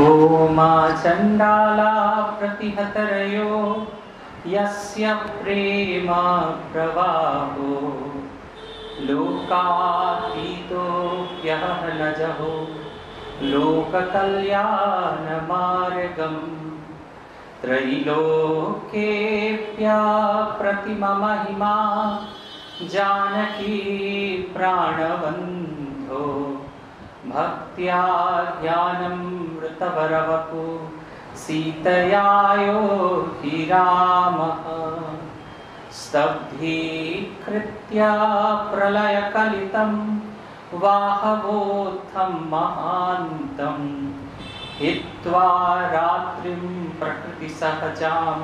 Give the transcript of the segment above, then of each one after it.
ओमा चंडाला प्रतिहतरयो यस्य प्रेम प्रवाहो लोकातीतो यः न जहो लोककल्याण मार्गम त्रैलोक्येऽप्या प्रतिमा महिमा जानकी प्राणबन्धो भक्त्या ज्ञानमृतवरवपु सीतया योगी रामः स्तब्धीकृत्य प्रलयकलितं वाहवोत्थं महान्तं हित्वा रात्रिं प्रकृतिसहजाम्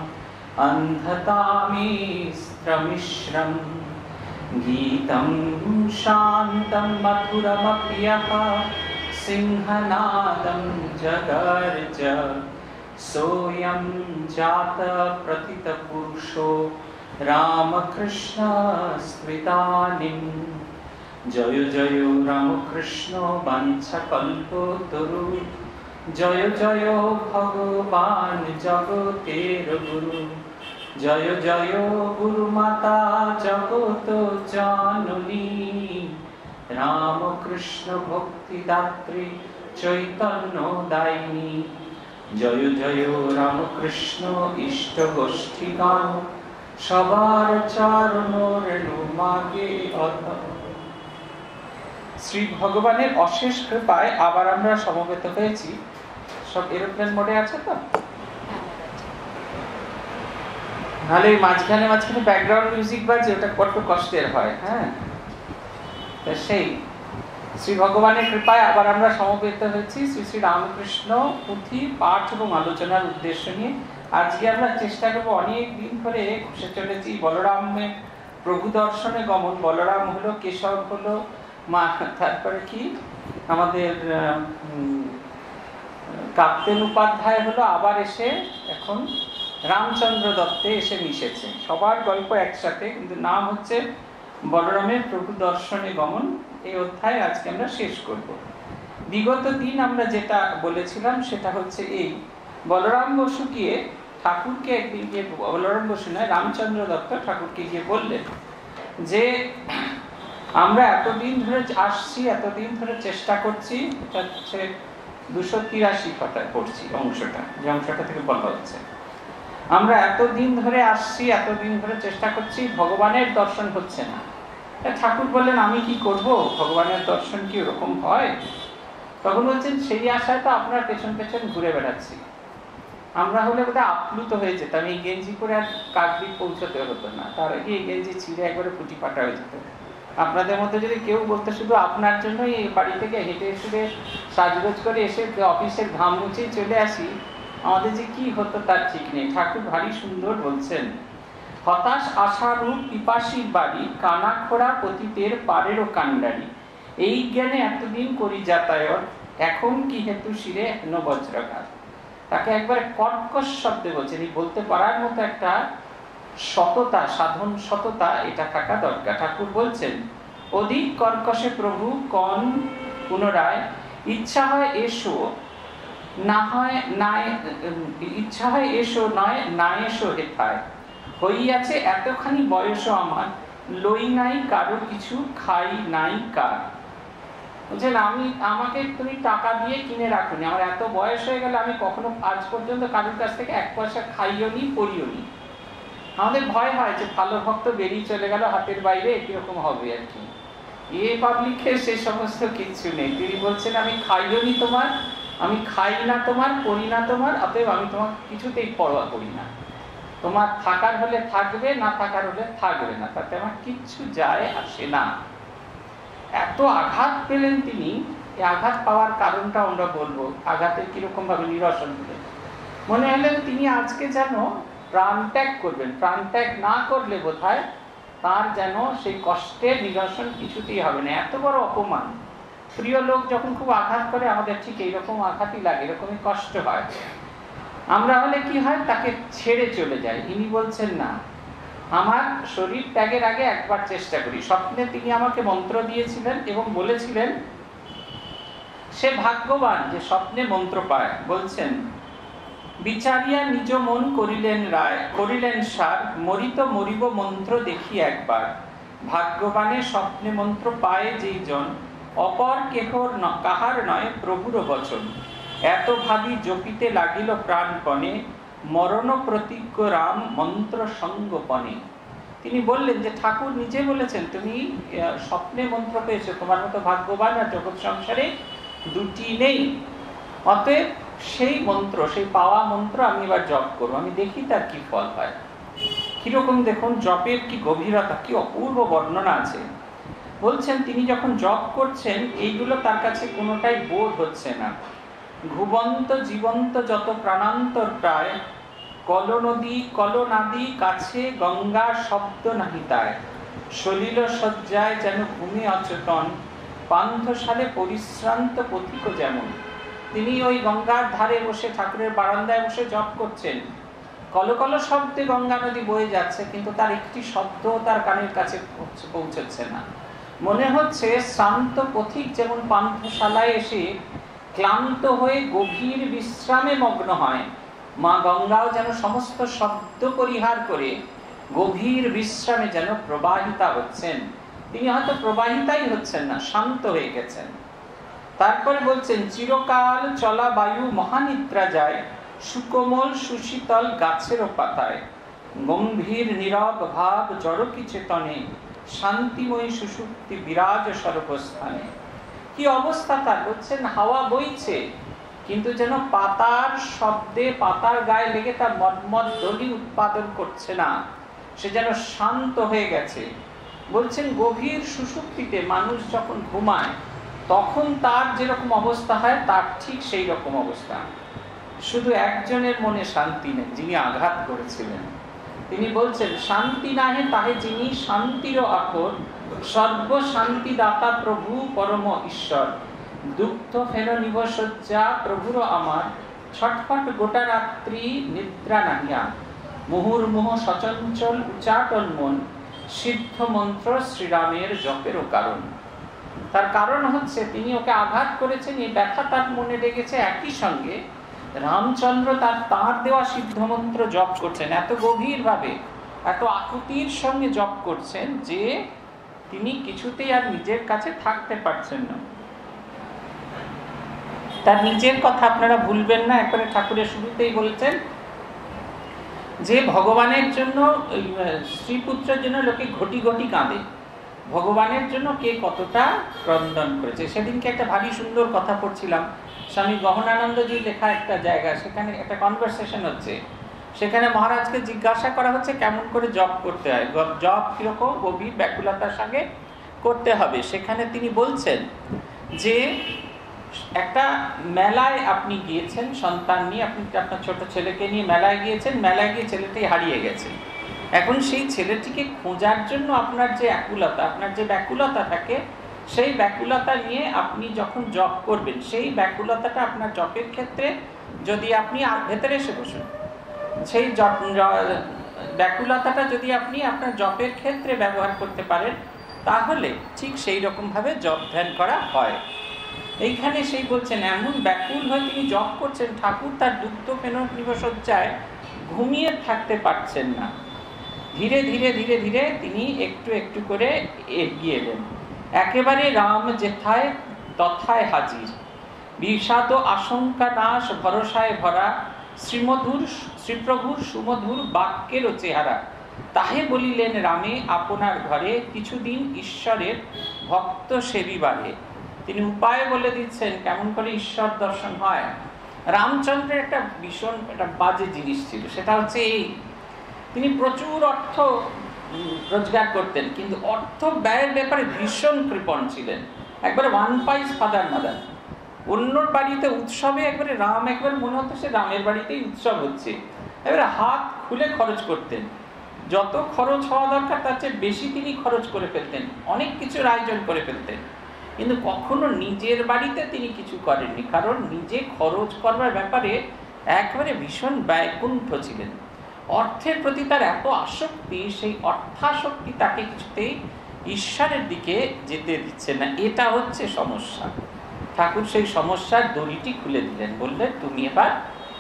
अन्धतामिस्त्रमिश्रम् गीतं शान्तं मधुरमप्रियः सिंहनादं जगर्ज सोऽयं जातप्रथितपुरुषो रामकृष्ण स्मृतानिं जय जय रामकृष्ण वाञ्छकल्पतरु जय जय भगवान जगतेर गुरु जय जय गुरुमाता जगत जाननी रामकृष्ण भक्तिदात्री चैतन्य दायिनी जय जय रामकृष्ण इष्ट गोष्ठी गान सबार चरण रेणु मागे अध। श्री भगवाনের অশেষ কৃপায় আবার আমরা সমবেত হয়েছি। সব এরোপ্লেন মোডে আছে তো? নালে মাঝখানে মাঝখানে ব্যাকগ্রাউন্ড মিউজিক বাজে, ওটা কত কষ্টের হয়। হ্যাঁ, তো সেই শ্রী ভগবানের কৃপায় আবার আমরা সমবেত হয়েছি শ্রী শ্রী রামকৃষ্ণ পুঁথি পাঠ এবং আলোচনার উদ্দেশ্য নিয়ে। আজকে আমরা চেষ্টা করবো, অনেক দিন ধরে ঘুষে চলেছি বলরামের প্রভু দর্শনে গমন। বলরাম হলো, কেশব হলো মা, তারপরে কি আমাদের কাপ্তেন উপাধ্যায় হলো, আবার এসে এখন রামচন্দ্র দত্তে এসে মিশেছে। সবার গল্প একসাথে, কিন্তু নাম হচ্ছে বলরামের প্রভু দর্শনে গমন। এই অধ্যায় আজকে আমরা শেষ করব। বিগত দিন আমরা যেটা বলেছিলাম সেটা হচ্ছে এই, বলরাম বসু গিয়ে ঠাকুরকে একদিন গিয়ে, বলরাম বসু নয়, রামচন্দ্র দত্ত ঠাকুরকে গিয়ে বললেন যে আমরা এতদিন ধরে আসছি, এতদিন ধরে চেষ্টা করছি, এটা হচ্ছে 283 কথায় পড়ছি অংশটা, যে অংশটা থেকে বলা হচ্ছে, আমরা এতদিন ধরে আসছি, এতদিন ধরে চেষ্টা করছি, ভগবানের দর্শন হচ্ছে না। ঠাকুর বললেন আমি কি করব, ভগবানের দর্শন কি ওরকম হয়? তখন বলছেন সেই আশায় তো আপনার পেছন পেছন ঘুরে বেড়াচ্ছি। আমরা হলে বোধহয় আপ্লুত হয়ে যেতাম, এই গেঞ্জি করে আর কাকদ্বীপ পৌঁছতে হতো না, তার আগে এই গেঞ্জি ছিঁড়ে একবারে ফুটি ফাটা হয়ে যেত। আপনাদের মধ্যে যদি কেউ বলতে শুধু আপনার জন্যই এই বাড়ি থেকে হেঁটে শুধু সাজগোজ করে এসে অফিসের ঘাম মুছেই চলে আসি, আমাদের যে কি হতো তার ঠিক নেই। ঠাকুর ভারী সুন্দর বলছেন, হতাশ আশারূপ পিপাসীর বাড়ি, কানা খোড়া পতিতের পারেরও কান্ডারি, এই জ্ঞানে এতদিন করি যাতায়াত, এখন কি হেতু শিরে হেন বজ্রাঘাত। তাকে একবার কর্কশ শব্দে বলছেন, এই বলতে পারার মতো একটা সততা, সাধন সততা এটা থাকা দরকার। ঠাকুর বলছেন, অধিক কর্কশে প্রভু কন পুনরায়, ইচ্ছা হয় এসো না হয় নাই, ইচ্ছা হয় এসো নয় না এসো হেথায়, হইয়াছে এতখানি বয়স আমার, লই নাই কারো কিছু, খাই নাই কার। বুঝলেন, আমাকে তুমি টাকা দিয়ে কিনে রাখুনি, আমার এত বয়স হয়ে গেলে আমি কখনো আজ পর্যন্ত কারোর কাছ থেকে 1 পয়সা খাইও নি, পড়িও নি। আমাদের ভয় হয় যে ভালো ভক্ত বেরিয়ে চলে গেল হাতের বাইরে, কিরকম হবে আর কি। এ পাবলিকের সে সমস্ত কিছু নেই। তিনি বলছেন আমি খাইও নি তোমার, আমি খাই না তোমার, পড়ি না তোমার, অতএব আমি তোমার কিছুতেই পরোয়া করি না। তোমার থাকার হলে থাকবে, না থাকার হলে থাকবে না, তাতে আমার কিচ্ছু যায় আসে না। এত আঘাত পেলেন তিনি। এই আঘাত পাওয়ার কারণটা আমরা বলবো, আঘাতের কিরকম ভাবে নিরসন হলেন। মনে হলেন তিনি আজকে যেন প্রাণ ত্যাগ করবেন, প্রাণ ত্যাগ না করলে বোধহয় তার যেন সেই কষ্টের নিরসন কিছুতেই হবে না। এত বড় অপমান। প্রিয় লোক যখন খুব আঘাত করে আমাদের ঠিক এইরকম আঘাতই লাগে, এরকমই কষ্ট হয়। আমরা হলে কি হয়, তাকে ছেড়ে চলে যায়। ইনি বলছেন না, আমার শরীর ত্যাগের আগে একবার চেষ্টা করি। স্বপ্নে তিনি আমাকে মন্ত্র দিয়েছিলেন এবং বলেছিলেন সে ভাগ্যবান যে স্বপ্নে মন্ত্র পায়। বলছেন, বিচারিয়া নিজ মন করিলেন রায়, করিলেন সার, মরিত মরিব মন্ত্র দেখি একবার। ভাগ্যবানে স্বপ্নে মন্ত্র পায় যেই জন, অপর কেহর কাহার নয় প্রভুর বচন। এত ভাবি জপিতে লাগিল প্রাণপণে, মরণ প্রতিজ্ঞ রাম মন্ত্র সঙ্গপনে। তিনি বললেন যে ঠাকুর নিজে বলেছেন, তুমি স্বপ্নে মন্ত্র পেয়েছো, তোমার মতো ভাগ্যবান আর জগৎ সংসারে দুটি নেই। অতএব সেই মন্ত্র, সেই পাওয়া মন্ত্র আমি এবার জপ করবো, আমি দেখি তার কি ফল হয়। কিরকম দেখুন জপের কি গভীরতা, কি অপূর্ব বর্ণনা আছে। বলছেন তিনি যখন জপ করছেন এইগুলো তার কাছে কোনোটাই বোধ হচ্ছে না। ঘুবন্ত জীবন্ত যত প্রাণান্তর প্রায়, কলনাদি কাছে গঙ্গা শব্দ নাহি তায়। সলিল শয্যায় যেন ঘুমে অচেতন, পান্থশালে পরিশ্রান্ত পথিক যেমন। তিনি ওই গঙ্গার ধারে বসে, ঠাকুরের বারান্দায় বসে জপ করছেন। কলকল শব্দে গঙ্গা নদী বয়ে যাচ্ছে, কিন্তু তার একটি শব্দ তার কানের কাছে পৌঁছচ্ছে না। মনে হচ্ছে শ্রান্ত পথিক যেমন পান্থশালায় এসে ক্লান্ত হয়ে গভীর বিশ্রামে মগ্ন হয়, মা গঙ্গাও যেন সমস্ত শব্দ পরিহার করে গভীর বিশ্রামে যেন প্রবাহিতা হচ্ছেন। তিনি হয়তো প্রবাহিতাই হচ্ছেন না, শান্ত হয়ে গেছেন। তারপরে বলছেন, চিরকাল চলা বায়ু মহানিদ্রা যায়, সুকোমল সুশীতল গাছেরও পাতায়। গম্ভীর নীরব ভাব জড়কি চেতনে, শান্তিময়ী সুষুপ্তি বিরাজ সর্বস্থানে। কি অবস্থা তার! বলছেন হাওয়া বইছে, কিন্তু যেন পাতার শব্দে পাতার গায়ে লেগে তার মদমদ ধ্বনি উৎপাদন করছে না, সে যেন শান্ত হয়ে গেছে। বলছেন গভীর সুষুপ্তিতে মানুষ যখন ঘুমায় তখন তার যেরকম অবস্থা হয় তার ঠিক সেই রকম অবস্থা। শুধু একজনের মনে শান্তি নেই, যিনি আঘাত করেছিলেন। তিনি বলছেন, শান্তি নাহে তাহে যিনি শান্তির আকর, সর্বশান্তি দাতা প্রভু পরম ঈশ্বর। দুগ্ধ ফেন নিবসজ্জা প্রভুর আমার, ছটফট গোটা রাত্রি নিদ্রা নাহিয়া। মুহুর্মুহ সচঞ্চল উচাটন মন, সিদ্ধ মন্ত্র শ্রীরামের জপেরও কারণ। তার কারণ হচ্ছে তিনি ওকে আঘাত করেছেন, এই ব্যথা তার মনে লেগেছে। একই সঙ্গে রামচন্দ্র তার দেওয়া সিদ্ধ মন্ত্র জপ করছেন, এত গভীর ভাবে, এত আকুতির সঙ্গে জপ করছেন যে তিনি কিছুতেই আর নিজের কাছে থাকতে পারছেন না। তার নিজের কথা আপনারা ভুলবেন না। একবারে ঠাকুরের শুরুতেই বলেছেন যে ভগবানের জন্য, শ্রীপুত্রের জন্য লোকে ঘটি ঘটি কাঁদে, ভগবানের জন্য কে কতটা ক্রন্দন করেছে। সেদিনকে একটা ভারী সুন্দর কথা পড়ছিলাম, স্বামী গহনানন্দজির লেখা একটা জায়গা, সেখানে একটা কনভারসেশন হচ্ছে। সেখানে মহারাজকে জিজ্ঞাসা করা হচ্ছে কেমন করে জপ করতে হয়, জপ কিরকম গভীর ব্যাকুলতার সঙ্গে করতে হবে। সেখানে তিনি বলছেন যে একটা মেলায় আপনি গিয়েছেন সন্তান নিয়ে, আপনি আপনার ছোট ছেলেকে নিয়ে মেলায় গিয়েছেন, মেলায় গিয়ে ছেলেটি হারিয়ে গেছে। এখন সেই ছেলেটিকে খোঁজার জন্য আপনার যে আকুলতা, আপনার যে ব্যাকুলতা থাকে, সেই ব্যাকুলতা নিয়ে আপনি যখন জপ করবেন, সেই ব্যাকুলতাটা আপনার জপের ক্ষেত্রে যদি আপনি ভেতরে এসে বসুন, সেই ব্যাকুলতাটা যদি আপনি আপনার জপের ক্ষেত্রে ব্যবহার করতে পারেন, তাহলে ঠিক সেই রকমভাবে জপ ধ্যান করা হয়। এইখানে সেই বলছেন এমন ব্যাকুল হয়ে তিনি জপ করছেন, ঠাকুর তার দুগ্ধ ফেন নিবসজ্জায় ঘুমিয়ে থাকতে পারছেন না। ধীরে ধীরে ধীরে ধীরে তিনি একটু একটু করে এগিয়ে এলেন। একেবারে রাম যেথায় তথায় হাজির, বিষাদ আশঙ্কা নাশ ভরসায় ভরা, শ্রীপ্রভুর সুমধুর বাক্যেরও চেহারা। তাহে বলিলেন রামে আপনার ঘরে, কিছুদিন ঈশ্বরের ভক্ত সেবিবারে। তিনি উপায় বলে দিচ্ছেন কেমন করে ঈশ্বর দর্শন হয়। রামচন্দ্রের একটা ভীষণ একটা বাজে জিনিস ছিল, সেটা হচ্ছে এই, তিনি প্রচুর অর্থ রোজগার করতেন, কিন্তু অর্থ ব্যয়ের ব্যাপারে ভীষণ কৃপণ ছিলেন। একবারে ওয়ান পাইস ফাদার মাদার। অন্য বাড়িতে উৎসবে একবারে রাম, একবার মনে হতো সে রামের বাড়িতেই উৎসব হচ্ছে, এবারে হাত খুলে খরচ করতেন। যত খরচ হওয়া দরকার তার চেয়ে বেশি তিনি খরচ করে ফেলতেন, অনেক কিছুর আয়োজন করে ফেলতেন, কিন্তু কখনো নিজের বাড়িতে তিনি কিছু করেননি, কারণ নিজে খরচ করবার ব্যাপারে একেবারে ভীষণ ব্যয়কুণ্ঠ ছিলেন। অর্থের প্রতি তার এত আসক্তি, সেই অর্থাসক্তি তাকে কিছুতেই ঈশ্বরের দিকে যেতে দিচ্ছে না। এটা হচ্ছে সমস্যা। ঠাকুর সেই সমস্যার দড়িটি খুলে দিলেন, বললেন তুমি এবার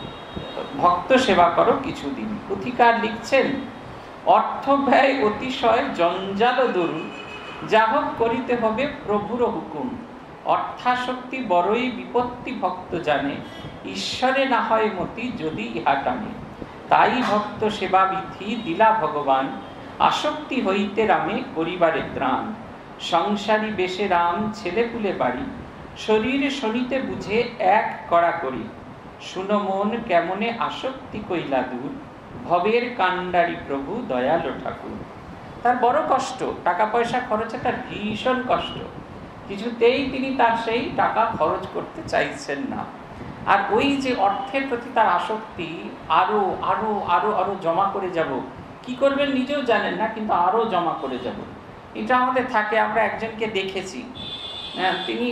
ভক্ত সেবা করো কিছুদিন। পুথিকার লিখছেন, অর্থ ব্যয় অতিশয় জঞ্জাল দরুন, যা হোক করিতে হবে প্রভুর হুকুম। অর্থাশক্তি বড়ই বিপত্তি ভক্ত জানে, ঈশ্বরে না হয় মতি যদি ইহা টানে। তাই ভক্ত সেবা বিধি দিলা ভগবান, আসক্তি হইতে রামে করিবারে ত্রাণ। সংসারী বেশে রাম ছেলেপুলে বাড়ি, শরীর শনিতে বুঝে এক করা করি। শুনো মন কেমনে আসক্তি কইলা দূর, ভবের কান্ডারি প্রভু দয়ালো ঠাকুর। তার বড় কষ্ট, টাকা পয়সা খরচে তার ভীষণ কষ্ট, কিছুতেই তিনি তার সেই টাকা খরচ করতে চাইছেন না। আর ওই যে অর্থের প্রতি তার আসক্তি, আরো আরো আরো আরো জমা করে যাব, কি করবেন নিজেও জানেন না, কিন্তু আরো জমা করে যাব, এটা আমাদের থাকে। আমরা একজনকে দেখেছি, তিনি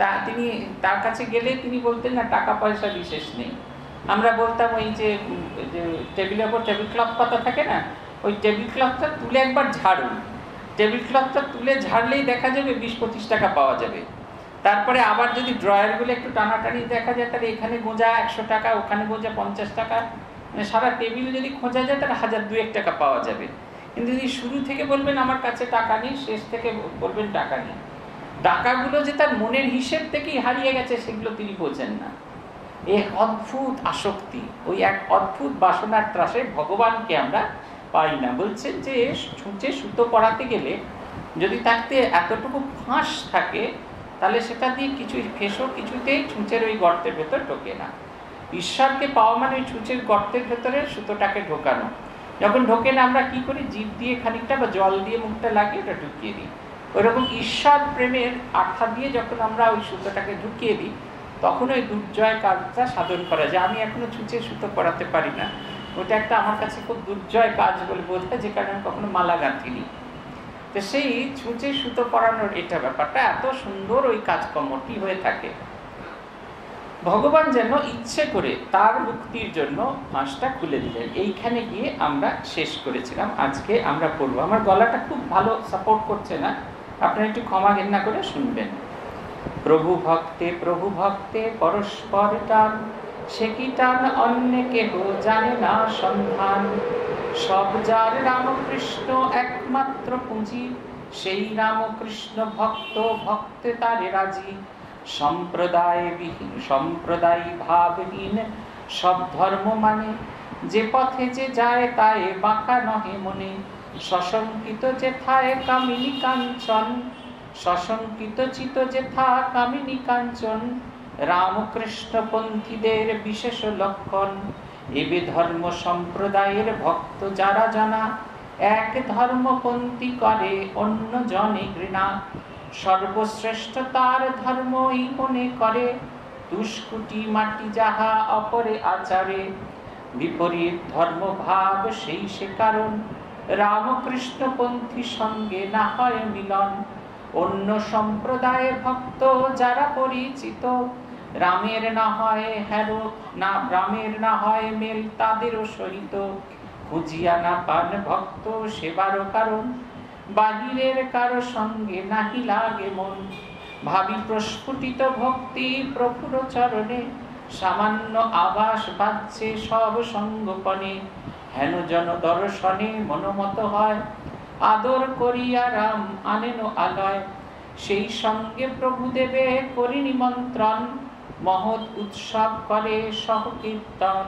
তার কাছে গেলে তিনি বলতেন না টাকা পয়সা বিশেষ নেই। আমরা বলতাম ওই যে টেবিলের উপর টেবিল ক্লথ পাতা থাকে না, ওই টেবিল ক্লথটা তুলে একবার ঝাড়ুন, টেবিল ক্লথটা তুলে ঝাড়লেই দেখা যাবে 20-25 টাকা পাওয়া যাবে। তারপরে আবার যদি ড্রয়ারগুলো একটু টানাটানি দেখা যায়, তাহলে এখানে গোঁজা 100 টাকা, ওখানে গোঁজা 50 টাকা, মানে সারা টেবিল যদি খোঁজা যায় তাহলে 1000-2000 টাকা পাওয়া যাবে। কিন্তু যদি শুরু থেকে বলবেন আমার কাছে টাকা নেই, শেষ থেকে বলবেন টাকা নেই, টাকাগুলো যে তার মনের হিসেব থেকেই হারিয়ে গেছে সেগুলো তিনি বোঝেন না। এক অদ্ভুত আসক্তি, ওই এক অদ্ভুত বাসনার ত্রাসে ভগবানকে আমরা পাই না। বলছেন যে ছুঁচে সুতো পরাতে গেলে যদি তাতে এতটুকু ফাঁস থাকে, তাহলে সেটা দিয়ে কিছু ফেসো কিছুতেই ছুঁচের ওই গর্তের ভেতর ঢোকে না। ঈশ্বরকে পাওয়া মানে ওই ছুঁচের গর্তের ভেতরে সুতোটাকে ঢোকানো। যখন ঢোকে না আমরা কি করি, জিভ দিয়ে খানিকটা বা জল দিয়ে মুখটা লাগিয়ে ওটা ঢুকিয়ে দিই। ওইরকম ঈশ্বর প্রেমের আঠা দিয়ে যখন আমরা ওই সুতোটাকে ঢুকিয়ে দিই, তখন ওই দুর্জয় কাজটা সাধন করা যায়। আমি এখনো ছুঁচে সুতো পরাতে পারি না, ওটা একটা আমার কাছে খুব দুর্জয় কাজ বলে বোধ হয়, যে কারণে আমি কখনো মালা গাঁথিনি। তো সেই ছুঁচে সুতো পরানোর এটা ব্যাপারটা এত সুন্দর ওই কাজকর্মটি হয়ে থাকে। ভগবান যেন ইচ্ছে করে তার মুক্তির জন্য ফাঁসটা খুলে দিলেন। এইখানে গিয়ে আমরা শেষ করেছিলাম। আজকে আমরা পড়বো, আমার গলাটা খুব ভালো সাপোর্ট করছে না, আপনারা একটু ক্ষমা ঘেন্না করে শুনবেন। প্রভু ভক্তে পরস্পর টান, সে কি টান অন্য কেহ জানে না সন্ধান। সব যার রামকৃষ্ণ একমাত্র পুঁজি, সেই রামকৃষ্ণ ভক্ত ভক্তে তারে রাজি। সম্প্রদায় ভাবহীন সব ধর্ম মানে, যে পথে যে যায় তায়ে বাঁকা নহে মনে। সশঙ্কিত যেথায় কামিনী কাঞ্চন, সশঙ্কিত চিত যেথা কামিনী কাঞ্চন। রামকৃষ্ণ পন্থীদের বিশেষ লক্ষণ, এবে ধর্ম সম্প্রদায়ের ভক্ত যারা জানা। এক ধর্মপন্থী করে অন্য জনে ঘৃণা, সর্বশ্রেষ্ঠ তার ধর্মই মনে করে। দুষ্কুটি মাটি যাহা অপরে আচারে, বিপরীত ধর্মভাব সেই সে কারণ। রামকৃষ্ণপন্থী সঙ্গে না হয় মিলন, অন্য সম্প্রদায়ে ভক্ত যারা পরিচিত। রামের না হয় হ্যারো না, রামের না হয় মেল তাদেরও সহিত। খুঁজিয়া না পান ভক্ত সেবারও কারণ, বাহিরের কারো সঙ্গে নাহি লাগে মন। ভাবি প্রস্ফুটিত ভক্তি প্রভুর চরণে, সামান্য আভাস বাজছে সব সঙ্গপনে। হেন জন দর্শনে মনোমত হয়, আদর করিয়া রাম আনেন আলয়। সেই সঙ্গে প্রভু দেবে করি নিমন্ত্রণ, মহৎ উৎসব করে সহকীর্তন।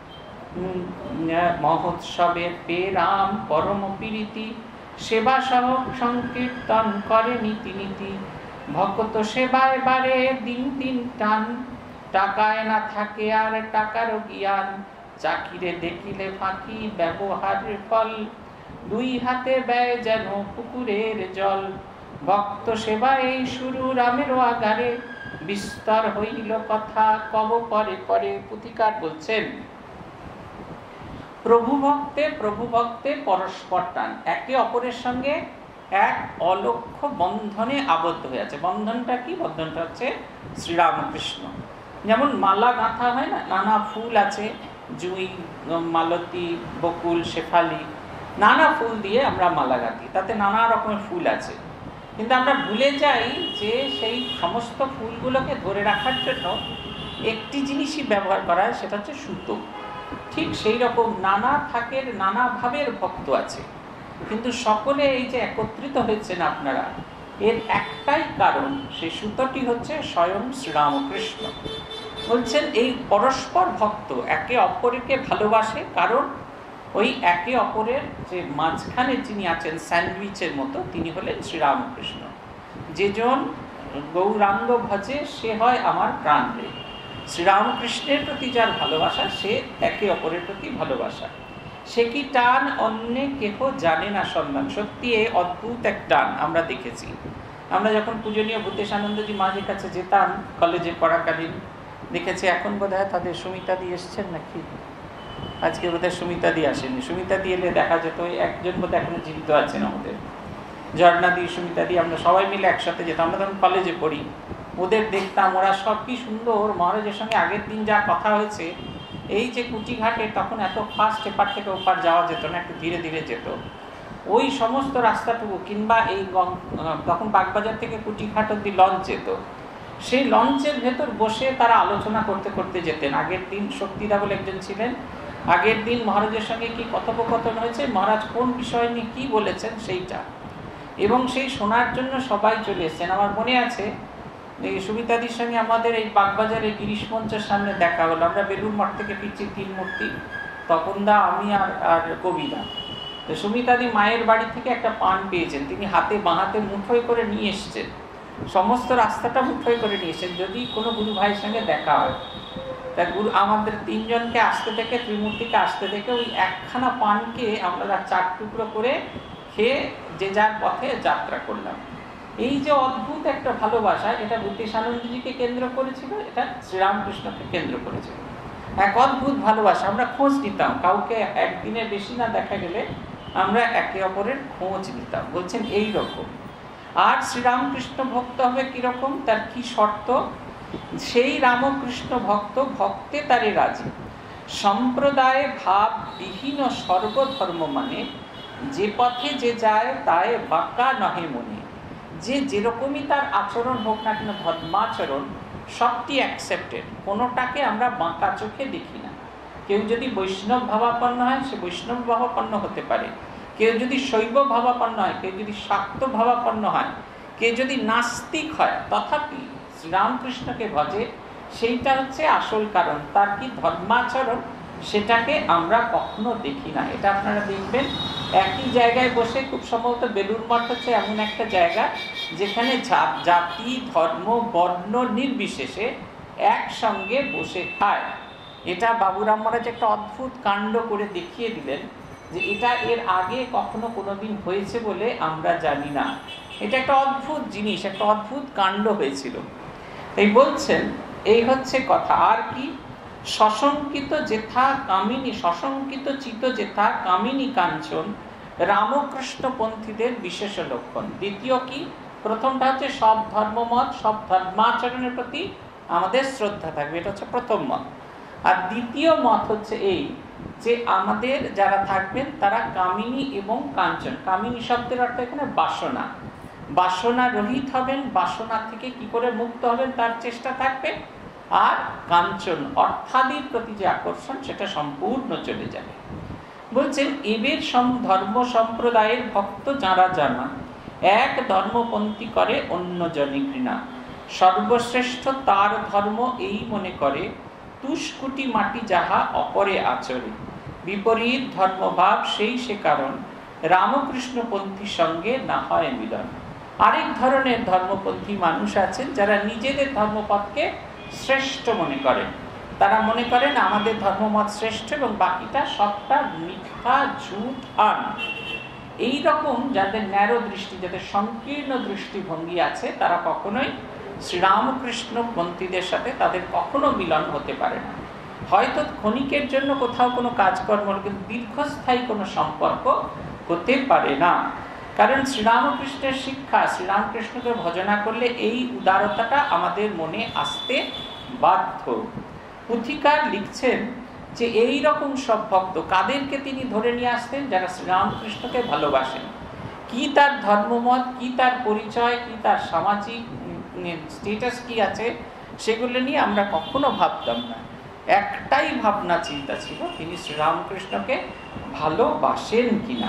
মহোৎসবের পে রাম পরম প্রীতি, সেবা সহ সংকীর্তন করে নীতি নীতি। ভক্ত সেবায় বারে দিন দিন টান, টাকায় না থাকে আর টাকারও জ্ঞান। চাকিরে দেখিলে ফাঁকি ব্যবহারের ফল, দুই হাতে ব্যয় যেন পুকুরের জল। ভক্ত সেবায় শুরু রামেরও আগারে, বিস্তর হইল কথা কব পরে পরে। পুথিকার বলছেন প্রভু ভক্তে পরস্পর টান, একে অপরের সঙ্গে এক অলক্ষ্য বন্ধনে আবদ্ধ হয়ে আছে। বন্ধনটা কি? বন্ধনটা হচ্ছে শ্রীরামকৃষ্ণ। যেমন মালা গাঁথা হয় না, নানা ফুল আছে, জুঁই, মালতী, বকুল, শেফালি, নানা ফুল দিয়ে আমরা মালা গাঁথি, তাতে নানা রকমের ফুল আছে। কিন্তু আমরা ভুলে যাই যে সেই সমস্ত ফুলগুলোকে ধরে রাখার জন্য একটি জিনিসই ব্যবহার করা হয়, সেটা হচ্ছে সুতো। ঠিক সেই রকম নানা থাকের নানা ভাবের ভক্ত আছে, কিন্তু সকলে এই যে একত্রিত হয়েছেন আপনারা, এর একটাই কারণ, সেই সুতোটি হচ্ছে স্বয়ং শ্রীরামকৃষ্ণ। বলছেন এই পরস্পর ভক্ত একে অপরকে ভালোবাসে, কারণ ওই একে অপরের যে মাঝখানে যিনি আছেন স্যান্ডউইচের মতো, তিনি হলেন শ্রীরামকৃষ্ণ। যেজন গৌরাঙ্গ ভজে সে হয় আমার প্রাণ রে। শ্রীরামকৃষ্ণের প্রতি যার ভালোবাসা, সে একে অপরের প্রতি ভালোবাসা। সে কি টান অন্য কেহ জানে না সন্ধান। সত্যি এ অদ্ভুত এক টান আমরা দেখেছি। আমরা যখন পূজনীয় ভূতেশানন্দজি মাঝের কাছে যেতাম কলেজে পড়াকালীন, দেখেছি এখন বোধহয় তাদের সুমিতা দিয়ে এসছেন নাকি, আজকে বোধহয় সুমিতা দিয়ে আসেনি। সুমিতা দিয়ে এলে দেখা যেত, ওই একজন বোধহয় এখনো জীবিত আছেন আমাদের, ঝর্ণা দিয়ে সুমিতা দিয়ে আমরা সবাই মিলে একসাথে যেতাম। আমরা তখন কলেজে পড়ি, ওদের দেখতাম, ওরা সব কি সুন্দর মহারাজের সঙ্গে আগের দিন যা কথা হয়েছে, এই যে কুচিঘাটে তখন এত ফাস্ট এপার থেকে ওপার যাওয়া যেত না, একটু ধীরে ধীরে যেত, ওই সমস্ত রাস্তাটুকু, কিংবা এই তখন বাগবাজার থেকে কুচিঘাট অব্দি লঞ্চ যেত, সেই লঞ্চের ভেতর বসে তারা আলোচনা করতে করতে যেতেন। আগের দিন শক্তিদা বলে একজন ছিলেন, আগের দিন মহারাজের সঙ্গে কি কথোপকথন হয়েছে, মহারাজ কোন বিষয় নিয়ে কি বলেছেন সেইটা, এবং সেই শোনার জন্য সবাই চলে এসেছেন। আমার মনে আছে এই সুমিতাদির সঙ্গে আমাদের এই বাগবাজারে গিরিশ মঞ্চের সামনে দেখা হলো। আমরা বেলুর মঠ থেকে ফিরছি, 3 মূর্তি, তপনদা, আমি আর কবিদা। তো সুমিতাদি মায়ের বাড়ি থেকে একটা পান পেয়েছেন, তিনি বাঁ হাতে মুঠোয় করে নিয়ে এসছেন, সমস্ত রাস্তাটা মুঠোয় করে নিয়ে এসছেন যদি কোনো গুরু ভাইয়ের সঙ্গে দেখা হয়। তা গুরু আমাদের 3 জনকে আসতে থেকে, ত্রিমূর্তিকে আসতে থেকে, ওই একখানা পানকে আমরা 4 টুকরো করে খেয়ে যে যার পথে যাত্রা করলাম। এই যে অদ্ভুত একটা ভালোবাসা, এটা ভূতেশানন্দজিকে কেন্দ্র করেছিল, এটা শ্রীরামকৃষ্ণকে কেন্দ্র করেছিল। এক অদ্ভুত ভালোবাসা। আমরা খোঁজ নিতাম, কাউকে একদিনের বেশি না দেখা গেলে আমরা একে অপরের খোঁজ নিতাম। বলছেন এই রকম। আর শ্রীরামকৃষ্ণ ভক্ত হবে কিরকম, তার কি শর্ত? সেই রামকৃষ্ণ ভক্ত ভক্তে তারে রাজি, সম্প্রদায় ভাব বিহীন সর্বধর্ম মানে, যে পথে যে যায় তাই বাঁকা নহে মনে। যে যেরকমই তার আচরণ হোক না কেন, ধর্মাচরণ সবটি অ্যাকসেপ্টেড, কোনোটাকে আমরা বাঁকা চোখে দেখি না। কেউ যদি বৈষ্ণব ভাবাপন্ন হয়, সে বৈষ্ণব ভাবাপন্ন হতে পারে। কেউ যদি শৈব ভাবাপন্ন হয়, কেউ যদি শাক্ত ভাবাপন্ন হয়, কেউ যদি নাস্তিক হয়, তথাপি শ্রীরামকৃষ্ণকে ভজে, সেইটা হচ্ছে আসল কারণ। তার কি ধর্মাচরণ, সেটাকে আমরা কখনো দেখি না। এটা আপনারা দেখবেন একই জায়গায় বসে, খুব সম্ভবত বেলুর মঠ হচ্ছে এমন একটা জায়গা যেখানে জাতি ধর্ম বর্ণ নির্বিশেষে একসঙ্গে বসে খায়। এটা বাবুরাম মহারাজ একটা অদ্ভুত কাণ্ড করে দেখিয়ে দিলেন, যে এটা এর আগে কখনো কোনোদিন হয়েছে বলে আমরা জানি না। এটা একটা অদ্ভুত জিনিস, একটা অদ্ভুত কাণ্ড হয়েছিল। এই বলছেন এই হচ্ছে কথা। আর কি? শশঙ্কিত যেথা কামিনী, শশঙ্কিত চিত যেথা কামিনী কাঞ্চন রামকৃষ্ণপন্থীদের বিশেষ লক্ষণ। দ্বিতীয় কি? প্রথমটা হচ্ছে সব ধর্মমত, সব ধর্মাচরণের প্রতি আমাদের শ্রদ্ধা থাকবে, এটা হচ্ছে প্রথম মত। আর দ্বিতীয় মত হচ্ছে এই, যে আমাদের যারা থাকবেন তারা কামিনী এবং কাঞ্চন। কামিনী শব্দের অর্থ এখানে বাসনা, বাসনা রহিত হবেন, বাসনা থেকে কি করে মুক্ত হবেন তার চেষ্টা থাকবে। আর কাঞ্চন অর্থাদির প্রতি যে আকর্ষণ, সেটা সম্পূর্ণ চলে যাবে। বলছেন এবের ধর্ম সম্প্রদায়ের ভক্ত যারা জানা, এক ধর্মপন্থী করে অন্য জনে ঘৃণা, সর্বশ্রেষ্ঠ তার ধর্ম এই মনে করে, তুষ্কুটি মাটি যাহা অপরে আচরে, বিপরীত ধর্মভাব সেই সে কারণ, রামকৃষ্ণপন্থীর সঙ্গে না হয় মিলন। আরেক ধরনের ধর্মপন্থী মানুষ আছেন যারা নিজেদের ধর্মপথকে শ্রেষ্ঠ মনে করেন। তারা মনে করেন আমাদের ধর্মমত শ্রেষ্ঠ এবং বাকিটা সবটা মিথ্যা, ঝুট, আন। এইরকম যাদের ন্যারো দৃষ্টি, যাদের সংকীর্ণ দৃষ্টিভঙ্গি আছে, তারা কখনোই শ্রীরামকৃষ্ণ পন্থীদের সাথে তাদের কখনো মিলন হতে পারে না। হয়তো ক্ষণিকের জন্য কোথাও কোনো কাজকর্ম, কিন্তু দীর্ঘস্থায়ী কোনো সম্পর্ক হতে পারে না। কারণ শ্রীরামকৃষ্ণের শিক্ষা, শ্রীরামকৃষ্ণকে ভজনা করলে এই উদারতাটা আমাদের মনে আসতে বাধ্য। পুথিকার লিখছেন যে এই রকম সব ভক্ত কাদেরকে তিনি ধরে নিয়ে আসতেন, যারা শ্রীরামকৃষ্ণকে ভালোবাসেন। কি তার ধর্মমত, কি তার পরিচয়, কি তার সামাজিক স্টেটাস কি আছে, সেগুলো নিয়ে আমরা কখনো ভাবতাম না। একটাই ভাবনা চিন্তা ছিল, তিনি শ্রীরামকৃষ্ণকে ভালোবাসেন কিনা।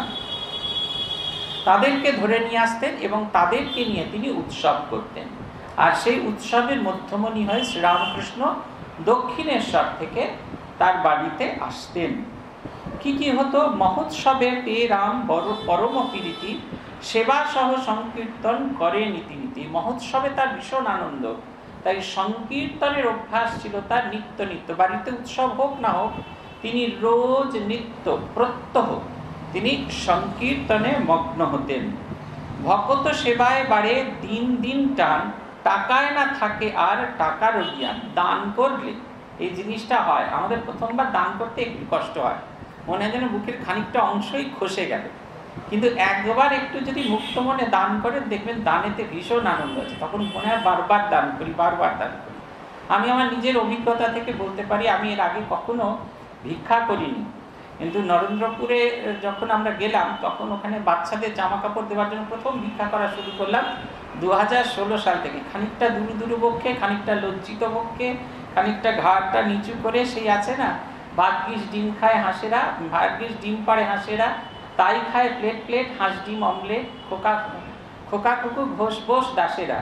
তাদেরকে ধরে নিয়ে আসতেন এবং তাদেরকে নিয়ে তিনি উৎসব করতেন। আর সেই উৎসবের মধ্যমণি হয়ে শ্রীরামকৃষ্ণ দক্ষিণেশ্বর থেকে তার বাড়িতে আসতেন। কি কি হতো? মহোৎসবে পেয়ে রাম বড় পরম প্রীতি, সেবা সহ সংকীর্তন করে নীতি। মহোৎসবে তার ভীষণ আনন্দ, তাই সংকীর্তনের অভ্যাস ছিল তার নিত্য নিত্য। বাড়িতে উৎসব হোক না হোক, তিনি রোজ নিত্য প্রত্যহ তিনি সংকীর্তনে মগ্ন হতেন। ভক্ত সেবায় বাড়ে দিন দিন টান, টাকায় না থাকে আর টাকার জ্ঞান। দান করলে এই জিনিসটা হয়, আমাদের প্রথমবার দান করতে একটু কষ্ট হয়, মনে হয় যেন বুকের খানিকটা অংশই খসে গেল। কিন্তু একবার একটু যদি মুক্ত মনে দান করেন, দেখবেন দানেতে ভীষণ আনন্দ আছে। তখন মনে হয় বারবার দান করি, বারবার দান করি। আমি আমার নিজের অভিজ্ঞতা থেকে বলতে পারি, আমি এর আগে কখনো ভিক্ষা করিনি, কিন্তু নরেন্দ্রপুরে যখন আমরা গেলাম, তখন ওখানে বাচ্চাদের জামা কাপড় দেওয়ার জন্য প্রথম ভিক্ষা করা শুরু করলাম 2016 সাল থেকে। খানিকটা দুরু বক্ষে, খানিকটা লজ্জিত বক্ষে, খানিকটা ঘাড়টা নিচু করে, সেই আছে না, ভাগ্যিস ডিম খায় হাঁসেরা, ভাগ্যিস ডিম পাড়ে হাঁসেরা, তাই খায় প্লেট প্লেট হাঁস ডিম অমলেট, খোকা কুকু ঘোষ বোস দাসেরা।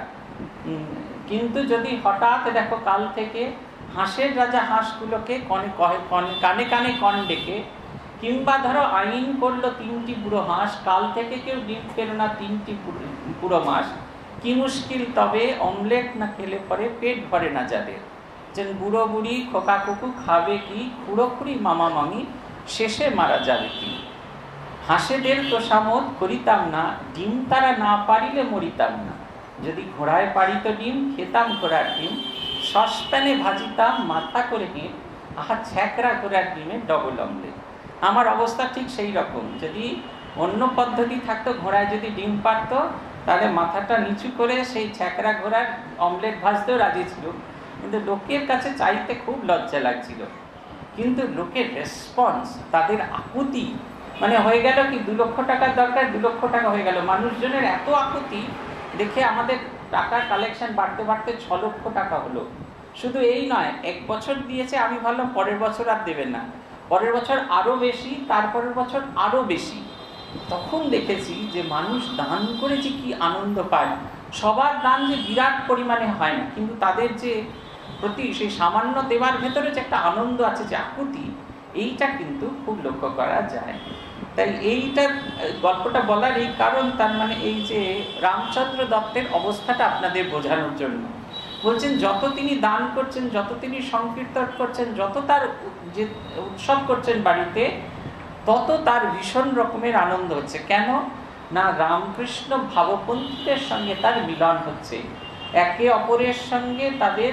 কিন্তু যদি হঠাৎ দেখো কাল থেকে হাঁসের রাজা হাঁসগুলোকে কানে কানে কন ডেকে, কিংবা ধরো আইন করলো 3টি বুড়ো হাঁস, কাল থেকে কেউ ডিম পেল না 3টি বুড়ো মাস, কি মুশকিল তবে অমলেট না খেলে পরে পেট ভরে না যাদের। যেন বুড়ো বুড়ি খোকা কুকু খাবে কি, খুঁড়ো খুঁড়ি মামা মামি শেষে মারা যাবে কি। হাঁসেদের তোষামোদ করিতাম না, ডিম তারা না পারিলে মরিতাম না। যদি ঘোড়ায় পারিত ডিম, খেতাম ঘোড়ার ডিম, সসপ্যানে ভাজিতাম মাথা করে হেঁট, আহা ছ্যাঁকড়া ঘোড়ার ডিমে ডবল অমলেট। আমার অবস্থা ঠিক সেই রকম। যদি অন্য পদ্ধতি থাকতো, ঘোড়ায় যদি ডিম পারতো, তাহলে মাথাটা নিচু করে সেই ছ্যাঁকড়া ঘোড়ার অমলেট ভাজতেও রাজি ছিল। কিন্তু লোকের কাছে চাইতে খুব লজ্জা লাগছিল। কিন্তু লোকের রেসপন্স, তাদের আকুতি, মানে হয়ে গেল কি 2 লক্ষ টাকার দরকার, 2 লক্ষ টাকা হয়ে গেল। মানুষজনের এত আকুতি দেখে আমাদের টাকা কালেকশন বাড়তে বাড়তে 6 লক্ষ টাকা হলো। শুধু এই নয়, 1 বছর দিয়েছে, আমি ভাবলাম পরের বছর আর দেবেন না, পরের বছর আরো বেশি, তারপরের বছর আরো বেশি। তখন দেখেছি যে মানুষ দান করে যে কি আনন্দ পায়। সবার দান যে বিরাট পরিমাণে হয় না, কিন্তু তাদের যে প্রতি সেই সামান্য দেওয়ার ভেতরে যে একটা আনন্দ আছে, যে আকুতি, এইটা কিন্তু খুব লক্ষ্য করা যায়। তাই এইটা গল্পটা বলার এই কারণ, তার মানে এই যে রামচন্দ্র দত্তের অবস্থাটা আপনাদের বোঝানোর জন্য বলছেন। যত তিনি দান করছেন, যত তিনি সংকীর্তন করছেন, যত তার যে উৎসব করছেন বাড়িতে, তত তার ভীষণ রকমের আনন্দ হচ্ছে। কেন না, রামকৃষ্ণ ভাবপন্থীদের সঙ্গে তার মিলন হচ্ছে, একে অপরের সঙ্গে তাদের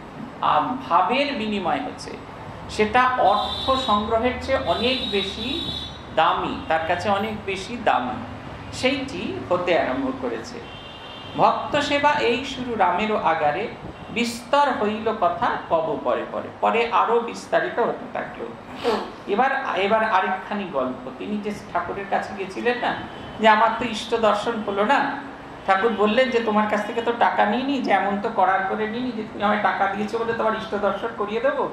ভাবের বিনিময় হচ্ছে। সেটা অর্থ সংগ্রহের চেয়ে অনেক বেশি দামি, তার কাছে অনেক বেশি দামি, সেইটি হতে আরম্ভ করেছে। ভক্ত সেবা এই শুরু রামেরও আগারে, বিস্তর হইল কথা কব পরে পরে, পরে আরো বিস্তারিত হতে থাকলো। এবার আরেকখানি গল্প। তিনি যে ঠাকুরের কাছে গেছিলেন না, যে আমার তো ইষ্ট দর্শন হলো না, ঠাকুর বললেন যে তোমার কাছ থেকে তো টাকা নিইনি, যে এমন তো করার করে নিইনি যে তুমি আমায় টাকা দিয়েছো বলে তোমার ইষ্ট দর্শন করিয়ে দেবো,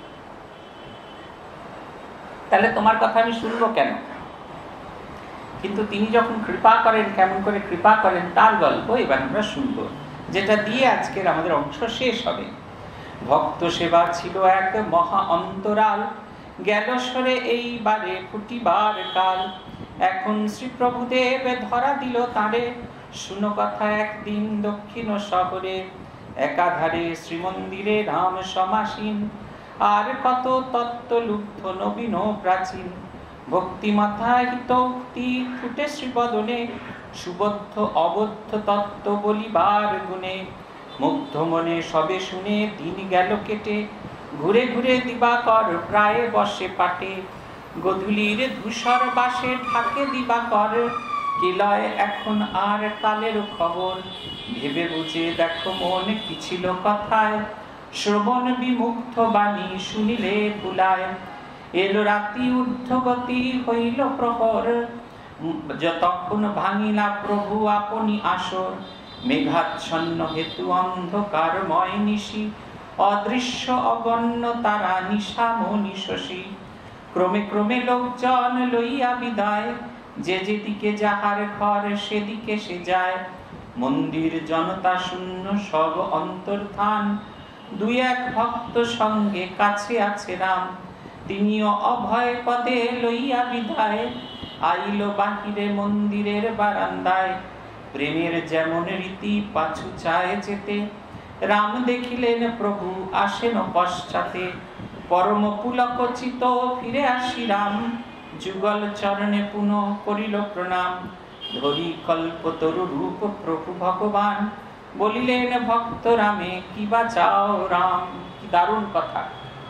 তাহলে তোমার কথা আমি শুনবো কেন? কিন্তু তিনি যখন কৃপা করেন, কেমন করে কৃপা করেন তার গল্প এবার আমরা শুনবো, যেটা দিয়ে আজকের আমাদের অংশ শেষ হবে। ভক্ত সেবা ছিল এক মহা অন্তরাল, গেল সরে এইবারে ফুটিবার কাল। এখন শ্রীপ্রভুদেব ধরা দিল তাঁরে, শুনো কথা একদিন দক্ষিণ শহরে। একাধারে শ্রীমন্দিরে রাম সমাসীন, আর কত তত্ত্ব লুব্ধ নবীন প্রাচীন। ভক্তি মাথায় হিতোক্তি ফুটে শ্রীবদনে, সুবদ্ধ অবদ্ধ তত্ত্ব বলিবার গুণে। মুগ্ধ মনে সবে শুনে দিন গেল কেটে, ঘুরে ঘুরে দিবাকর প্রায় বসে পাটে। গধূলির ধূসর বাসে ঢাকে দিবাকর, কেলয় এখন আর কালের খবর। ভেবে বুঝে দেখো মন কি ছিল কথায়, শ্রবণ বিমুগ্ধ বাণী শুনিলে ভুলায়। এলো রাতি ঊর্ধ্বগতি হইল প্রহর, যতক্ষণ ভাঙিলা প্রভু আপনি আসর, মেঘাচ্ছন্ন হেতু অন্ধকারময় নিশি, অদৃশ্য অগণ্য তারা নিশামণি শশী। ক্রমে ক্রমে লোকজন লইয়া বিদায়, যে যেদিকে যাহার ঘর সেদিকে সে যায়। মন্দির জনতা শূন্য সব অন্তর্ধান, দুই এক ভক্ত সঙ্গে কাছে আছে রাম। তিনিও অভয় পদে লইয়া বিদায়, আইল বাহিরে মন্দিরের বারান্দায়। প্রেমের যেমন রীতি পাছু চায় যেতে, রাম দেখিলেন প্রভু আসেন পশ্চাতে। পরম পুলকচিত ফিরে আসি রাম, যুগল চরণে পুনঃ করিল প্রণাম। ধরি কল্পতরু রূপ প্রভু ভগবান, বলিলেন ভক্ত রামে কি বা চাও রাম। কি দারুণ কথা!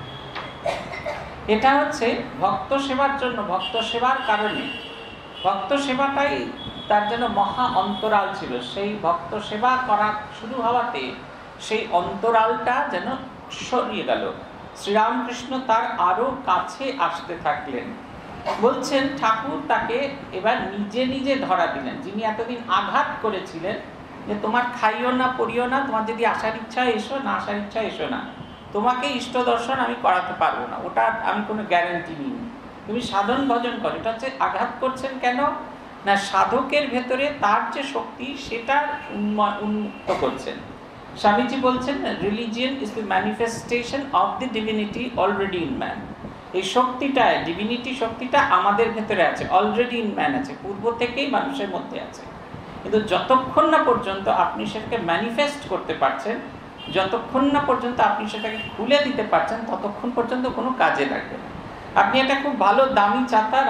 এটা হচ্ছে ভক্ত সেবার জন্য, ভক্ত সেবার কারণে, ভক্ত সেবাটাই তার যেন মহা অন্তরাল ছিল। সেই ভক্ত সেবা করা শুরু হওয়াতে সেই অন্তরালটা যেন সরিয়ে গেল। শ্রীরামকৃষ্ণ তার আরো কাছে আসতে থাকলেন। বলছেন ঠাকুর তাকে এবার নিজে নিজে ধরা দিলেন। যিনি এতদিন আঘাত করেছিলেন যে তোমার খাইও না পড়িও না, তোমার যদি আসার ইচ্ছা এসো, না আসার ইচ্ছা এসো না, তোমাকে ইষ্ট দর্শন আমি করাতে পারবো না, ওটা আমি কোনো গ্যারান্টি নিই, তুমি সাধন ভজন করো। এটা হচ্ছে আঘাত করছেন কেন না, সাধকের ভেতরে তার যে শক্তি সেটা উন্মুক্ত করছেন। স্বামীজি বলছেন religion is the manifestation of the divinity already in man. এই শক্তিটা, ডিভিনিটি শক্তিটা আমাদের ভেতরে আছে, অলরেডি ইন ম্যান আছে, পূর্ব থেকেই মানুষের মধ্যে আছে। কিন্তু যতক্ষণ না পর্যন্ত আপনি সেটাকে ম্যানিফেস্ট করতে পারছেন, যতক্ষণ না পর্যন্ত আপনি সেটাকে খুলে দিতে পারছেন, ততক্ষণ পর্যন্ত কোনো কাজে লাগবে না। আপনি একটা খুব ভালো দামি ছাতা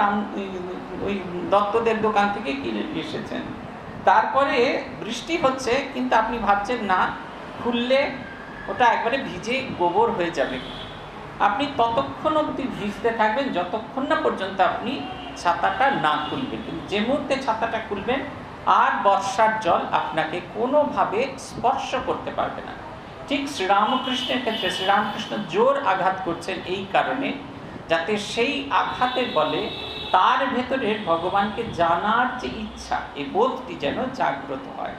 ওই দত্তদের দোকান থেকে কিনে এসেছেন, তারপরে বৃষ্টি হচ্ছে, কিন্তু আপনি ভাবছেন না খুললে ওটা একবারে ভিজে গোবর হয়ে যাবে। আপনি ততক্ষণ অবধি ভিজতে থাকবেন যতক্ষণ না পর্যন্ত আপনি ছাতাটা না খুলবেন। কিন্তু যে মুহূর্তে ছাতাটা খুলবেন আর বর্ষার জল আপনাকে কোনোভাবে স্পর্শ করতে পারবে না। ঠিক শ্রীরামকৃষ্ণের ক্ষেত্রে শ্রীরামকৃষ্ণ জোর আঘাত করছেন এই কারণে, যাতে সেই আঘাতের বলে তার ভেতরের ভগবানকে জানার যে ইচ্ছা, এই বোধটি যেন জাগ্রত হয়।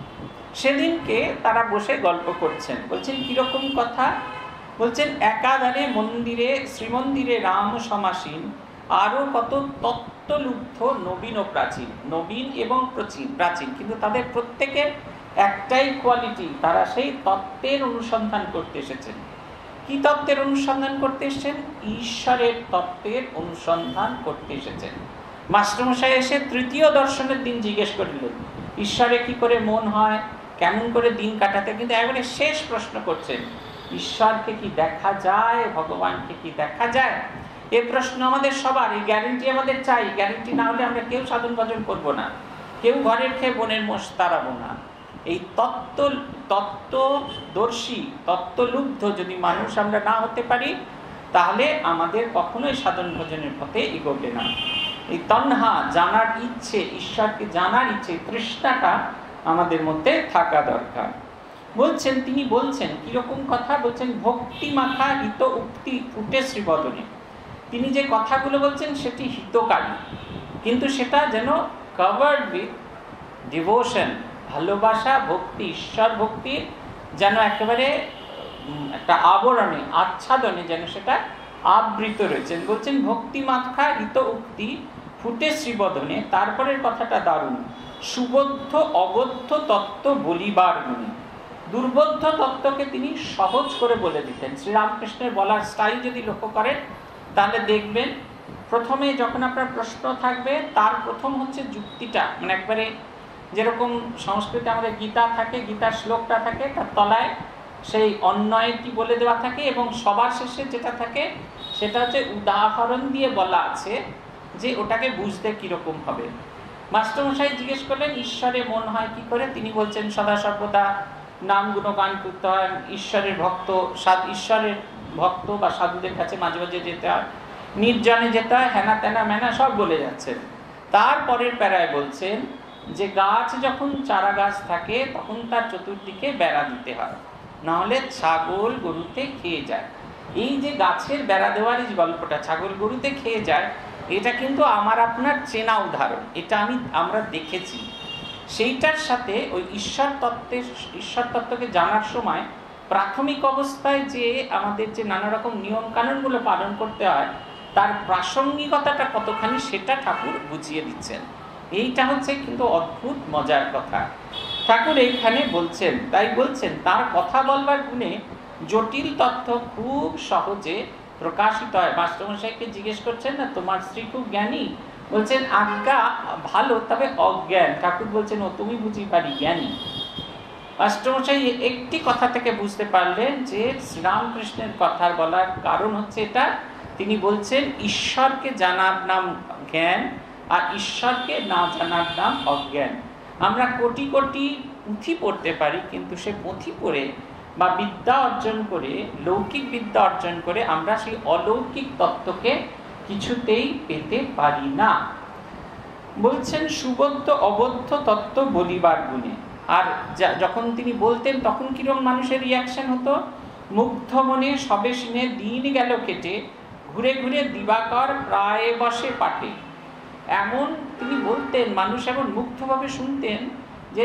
সেদিনকে তারা বসে গল্প করছেন, বলছেন কিরকম কথা, বলছেন একাধারে মন্দিরে শ্রীমন্দিরে রাম সমাসীন, আরো কত তত্ত্বলুব্ধ নবীন ও প্রাচীন, নবীন এবং প্রাচীন, কিন্তু তাদের প্রত্যেকের একটাই কোয়ালিটি, তারা সেই তত্ত্বের অনুসন্ধান করতে এসেছেন। কি তত্ত্বের অনুসন্ধান করতে এসেছেন? ঈশ্বরের তত্ত্বের অনুসন্ধান করতে এসেছেন। মাস্টারমশাই এসে তৃতীয় দর্শনের দিন জিজ্ঞেস করলেন ঈশ্বরে কি করে মন হয়, কেমন করে দিন কাটাতে, কিন্তু একবারে শেষ প্রশ্ন করছেন ঈশ্বরকে কি দেখা যায়, ভগবানকে কি দেখা যায়? এ প্রশ্ন আমাদের সবার, এই গ্যারেন্টি আমাদের চাই। গ্যারেন্টি না হলে আমরা কেউ সাধন ভজন করবো না, কেউ ঘরের খেয়ে বনের মোষ তাড়াবো না। এই তত্ত্বদর্শী, তত্ত্বলুব্ধ যদি মানুষ আমরা না হতে পারি, তাহলে আমাদের কখনোই সাধন ভজনের পথে এগোবে না। এই তন্হা, জানার ইচ্ছে, ঈশ্বরকে জানার ইচ্ছে, তৃষ্ণাটা আমাদের মধ্যে থাকা দরকার। বলছেন, তিনি বলছেন কিরকম কথা বলছেন, ভক্তি মাখা হিত উক্তি ফুটে শ্রীবদনে। তিনি যে কথাগুলো বলছেন সেটি হিতকারী, কিন্তু সেটা যেন কভার্ড উইথ ডিভোশন, ভালোবাসা, ভক্তি, ঈশ্বর ভক্তির যেন একেবারে একটা আবরণে, আচ্ছাদনে যেন সেটা আবৃত রয়েছেন। বলছেন ভক্তি মাখা হিত উক্তি ফুটে শ্রীবদনে। তারপরের কথাটা দারুণ, সুবোধ্য অবোধ্য তত্ত্ব বলিবার গুণে। দুর্বোধ্য তত্ত্বকে তিনি সহজ করে বলে দিতেন। শ্রীরামকৃষ্ণের বলার স্টাইল যদি লক্ষ্য করেন তাহলে দেখবেন, প্রথমে যখন আপনার প্রশ্ন থাকবে তার প্রথম হচ্ছে যুক্তিটা, মানে একবারে যেরকম সংস্কৃতে আমাদের গীতা থাকে, গীতার শ্লোকটা থাকে, তার তলায় সেই অন্যয়টি বলে দেওয়া থাকে, এবং সবার শেষে যেটা থাকে সেটা হচ্ছে উদাহরণ দিয়ে বলা আছে যে ওটাকে বুঝতে কিরকম হবে। মাস্টারমশাই জিজ্ঞেস করলেন ঈশ্বরে মন হয় কি করে, তিনি বলছেন সদা সর্বদা নাম গুণগান করতে হয়, ঈশ্বরের ভক্ত বা সাধুদের কাছে মাঝে মাঝে যেতে হয়, নির্জনে যেতে হয়, হেনা তেনা মেনা সব বলে যাচ্ছেন। তারপরের প্যারায় বলছেন যে গাছ যখন চারা গাছ থাকে তখন তার চতুর্দিকে বেড়া দিতে হয়, নাহলে ছাগল গরুতে খেয়ে যায়। এই যে গাছের বেড়া দেওয়ার এই গল্পটা, ছাগল গরুতে খেয়ে যায়, এটা কিন্তু আমার আপনার চেনা উদাহরণ, এটা আমরা দেখেছি। সেইটার সাথে ওই ঈশ্বর তত্ত্বকে জানার সময় প্রাথমিক অবস্থায় যে আমাদের যে নানা রকম নিয়ম কানুনগুলো পালন করতে হয় তার প্রাসঙ্গিকতাটা কতখানি সেটা ঠাকুর বুঝিয়ে দিচ্ছেন। এইটা হচ্ছে কিন্তু অদ্ভুত মজার কথা। ঠাকুর এইখানে বলছেন, তাই বলছেন তার কথা বলবার গুণে জটিল তথ্য খুব সহজে প্রকাশিত হয়। মাস্টারমশাইকে জিজ্ঞেস করছেন না, তোমার স্ত্রী খুব জ্ঞানী? বলছেন আজ্ঞা ভালো, তবে অজ্ঞান। ঠাকুর বলছেন ও তুমি বুঝি পারি জ্ঞানী। মাস্টারমশাই একটি কথা থেকে বুঝতে পারলেন যে শ্রীরামকৃষ্ণের কথা বলার কারণ হচ্ছে এটা। তিনি বলছেন ঈশ্বরকে জানার নাম জ্ঞান, আর ঈশ্বরকে না জানার নাম অজ্ঞান। আমরা কোটি কোটি পুঁথি পড়তে পারি, কিন্তু সে পুঁথি পড়ে বা বিদ্যা অর্জন করে, লৌকিক বিদ্যা অর্জন করে আমরা সেই অলৌকিক তত্ত্বকে কিছুতেই পেতে পারি না। বলছেন সুবদ্ধ অবদ্ধ তত্ত্ব বলিবার গুণে। আর যখন তিনি বলতেন তখন কিরকম মানুষের রিয়াকশন হতো? মুগ্ধ মনে সবে শুনে দিন গেল কেটে, ঘুরে ঘুরে দিবাকর প্রায় বসে পাটে। এমন তিনি বলতেন, মানুষ এমন মুগ্ধভাবে শুনতেন যে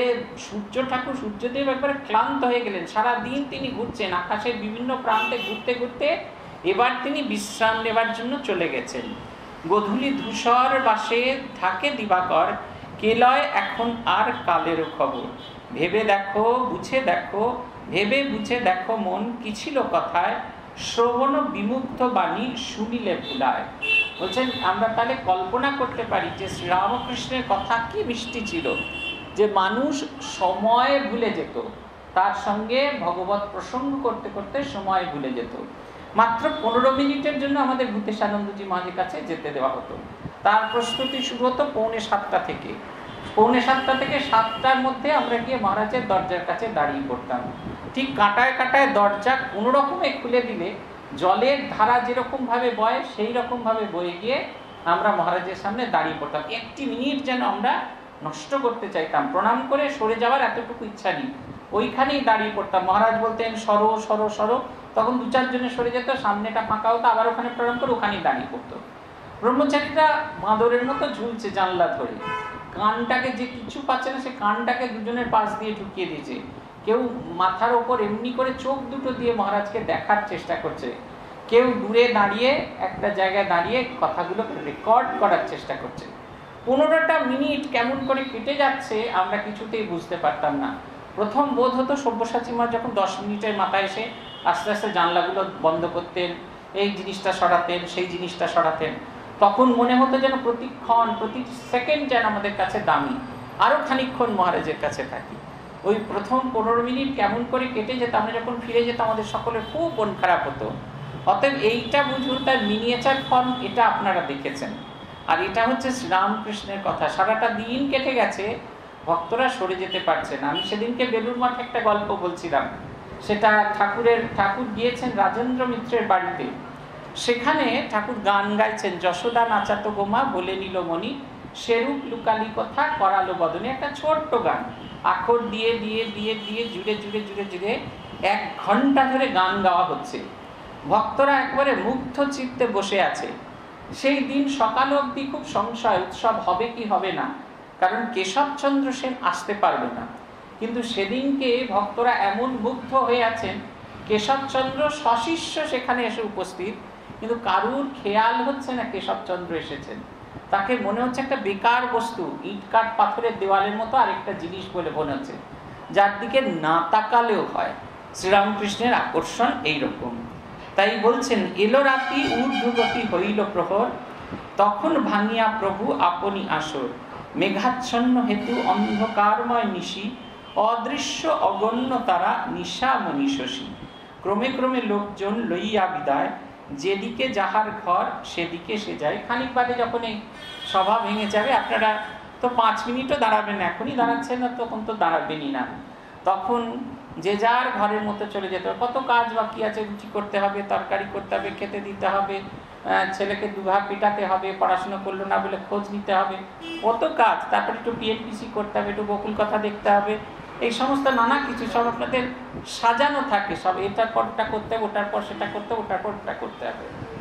সূর্যদেব একবারে ক্লান্ত হয়ে গেলেন। সারা দিন তিনি ঘুরছেন আকাশের বিভিন্ন প্রান্তে, ঘুরতে ঘুরতে এবার তিনি বিশ্রাম নেবার জন্য চলে গেছেন। গোধূলি ধূসর বাসে থাকে দিবাকর, কেলয় এখন আর কালেরও খবর। ভেবে দেখো বুঝে দেখো, ভেবে বুঝে দেখো মন কি ছিল কথায়, শ্রবণ বিমুগ্ধ বাণী শুনিলে ভুলায়। বলছেন আমরা তাহলে কল্পনা করতে পারি যে শ্রীরামকৃষ্ণের কথা কি মিষ্টি ছিল, যে মানুষ সময় ভুলে যেত, তার সঙ্গে ভগবত প্রসঙ্গ করতে করতে সময় ভুলে যেত। মাত্র 15 মিনিটের জন্য আমাদের ভূতেশানন্দজি মহারাজের কাছে যেতে দেওয়া হতো। তার প্রস্তুতি শুরু হতো 6:45 থেকে। 6:45 থেকে 7টার মধ্যে আমরা গিয়ে মহারাজের দরজার কাছে দাঁড়িয়ে পড়তাম। ঠিক কাঁটায় কাঁটায় দরজা কোনো রকমে খুলে দিলে জলের ধারা যেরকম ভাবে বয় সেই রকম ভাবে বয়ে গিয়ে আমরা মহারাজের সামনে দাঁড়িয়ে পড়তাম। 1 মিনিট যেন আমরা নষ্ট করতে চাইতাম। প্রণাম করে সরে যাওয়ার এতটুকু ইচ্ছা নেই, ওইখানেই দাঁড়িয়ে পড়তাম। মহারাজ বলতেন সরো সরো সরো, তখন 2-4 জনে সরে যেত, সামনেটা ফাঁকা হতো, আবার ওখানে প্রণাম করে ওখানেই দাঁড়িয়ে পড়তো। ব্রহ্মচারীরা বাঁদরের মতো ঝুলছে জানলা ধরে, কানটাকে যে কিছু পাচ্ছে না সে কানটাকে দুজনের পাশ দিয়ে ঢুকিয়ে দিয়েছে। কেউ মাথার ওপর এমনি করে চোখ দুটো দিয়ে মহারাজকে দেখার চেষ্টা করছে, কেউ দূরে দাঁড়িয়ে একটা জায়গায় দাঁড়িয়ে কথাগুলো রেকর্ড করার চেষ্টা করছে। 15টা মিনিট কেমন করে কেটে যাচ্ছে আমরা কিছুতেই বুঝতে পারতাম না। প্রথম বোধ হতো সব্যসাচী মা যখন 10 মিনিটের মাথায় এসে আস্তে আস্তে জানলাগুলো বন্ধ করতেন, এই জিনিসটা সরাতেন, সেই জিনিসটা সরাতেন, তখন মনে হতো যেন প্রতিক্ষণ প্রতি সেকেন্ড যেন আমাদের কাছে দামি, আরও খানিকক্ষণ মহারাজের কাছে থাকি। ওই প্রথম 15 মিনিট কেমন করে কেটে যেত, আমরা যখন ফিরে যেতাম আমাদের সকলের খুব মন খারাপ হতো। অতএব এইটা বুঝুন তার মিনিয়েচার ফর্ম, এটা আপনারা দেখেছেন। আর এটা হচ্ছে শ্রীরামকৃষ্ণের কথা। সারাটা দিন কেটে গেছে, ভক্তরা সরে যেতে পারছে না। আমি সেদিনকে বেলুর মঠে একটা গল্প বলছিলাম, সেটা ঠাকুর গিয়েছেন রাজেন্দ্র মিত্রের বাড়িতে। সেখানে ঠাকুর গান গাইছেন, যশোদা নাচাতো গোমা বলে নিল মণি, সেরূপ লুকালি কথা করালো বদনে। একটা ছোট্ট গান, আখর দিয়ে দিয়ে দিয়ে দিয়ে জুড়ে জুড়ে জুড়ে জুড়ে 1 ঘন্টা ধরে গান গাওয়া হচ্ছে। ভক্তরা একবারে মুগ্ধ চিত্তে বসে আছে। সেই দিন সকাল অবধি খুব সংশয়, উৎসব হবে কি হবে না, কারণ কেশবচন্দ্র সেন আসতে পারবে না। কিন্তু সেদিনকে ভক্তরা এমন মুগ্ধ হয়ে আছেন, কেশবচন্দ্র সশিষ্য সেখানে এসে উপস্থিত, কিন্তু কারুর খেয়াল হচ্ছে না কেশবচন্দ্র এসেছেন। তাকে মনে হচ্ছে একটা বেকার বস্তু, ইট কাঠ পাথরের দেওয়ালের মতো আরেকটা জিনিস বলে মনে হচ্ছে, যার দিকে না তাকালেও হয়। শ্রীরামকৃষ্ণের আকর্ষণ এইরকম। তাই বলছেন, এলো রাতি ঊর্ধ্বগতি হইল প্রহর, তখন ভাঙিয়া প্রভু আপনি আসর। মেঘাচ্ছন্ন হেতু অন্ধকারময় নিশি, অদৃশ্য অগণ্য তারা নিশা মনি শশী। ক্রমে ক্রমে লোকজন লইয়া বিদায়, যেদিকে যাহার ঘর সেদিকে সে যায়। খানিক বাদে যখন এই সভা ভেঙে যাবে, আপনারা তো 5 মিনিটও দাঁড়াবেন, এখনই দাঁড়াচ্ছেন না, তখন তো দাঁড়াবেনই না। তখন যে যার ঘরের মতো চলে যেতে হবে। কত কাজ বাকি আছে, রুটি করতে হবে, তরকারি করতে হবে, খেতে দিতে হবে, ছেলেকে দুঘা পেটাতে হবে, পড়াশোনা করলো না বলে খোঁজ নিতে হবে, কত কাজ। তারপরে একটু পিএনপিসি করতে হবে, একটু বকুল কথা দেখতে হবে, এই সমস্ত নানা কিছু সব আপনাদের সাজানো থাকে। সব এটার পর ওটা করতে হবে, ওটার পর সেটা করতে হবে, ওটার পর ওটা করতে হবে।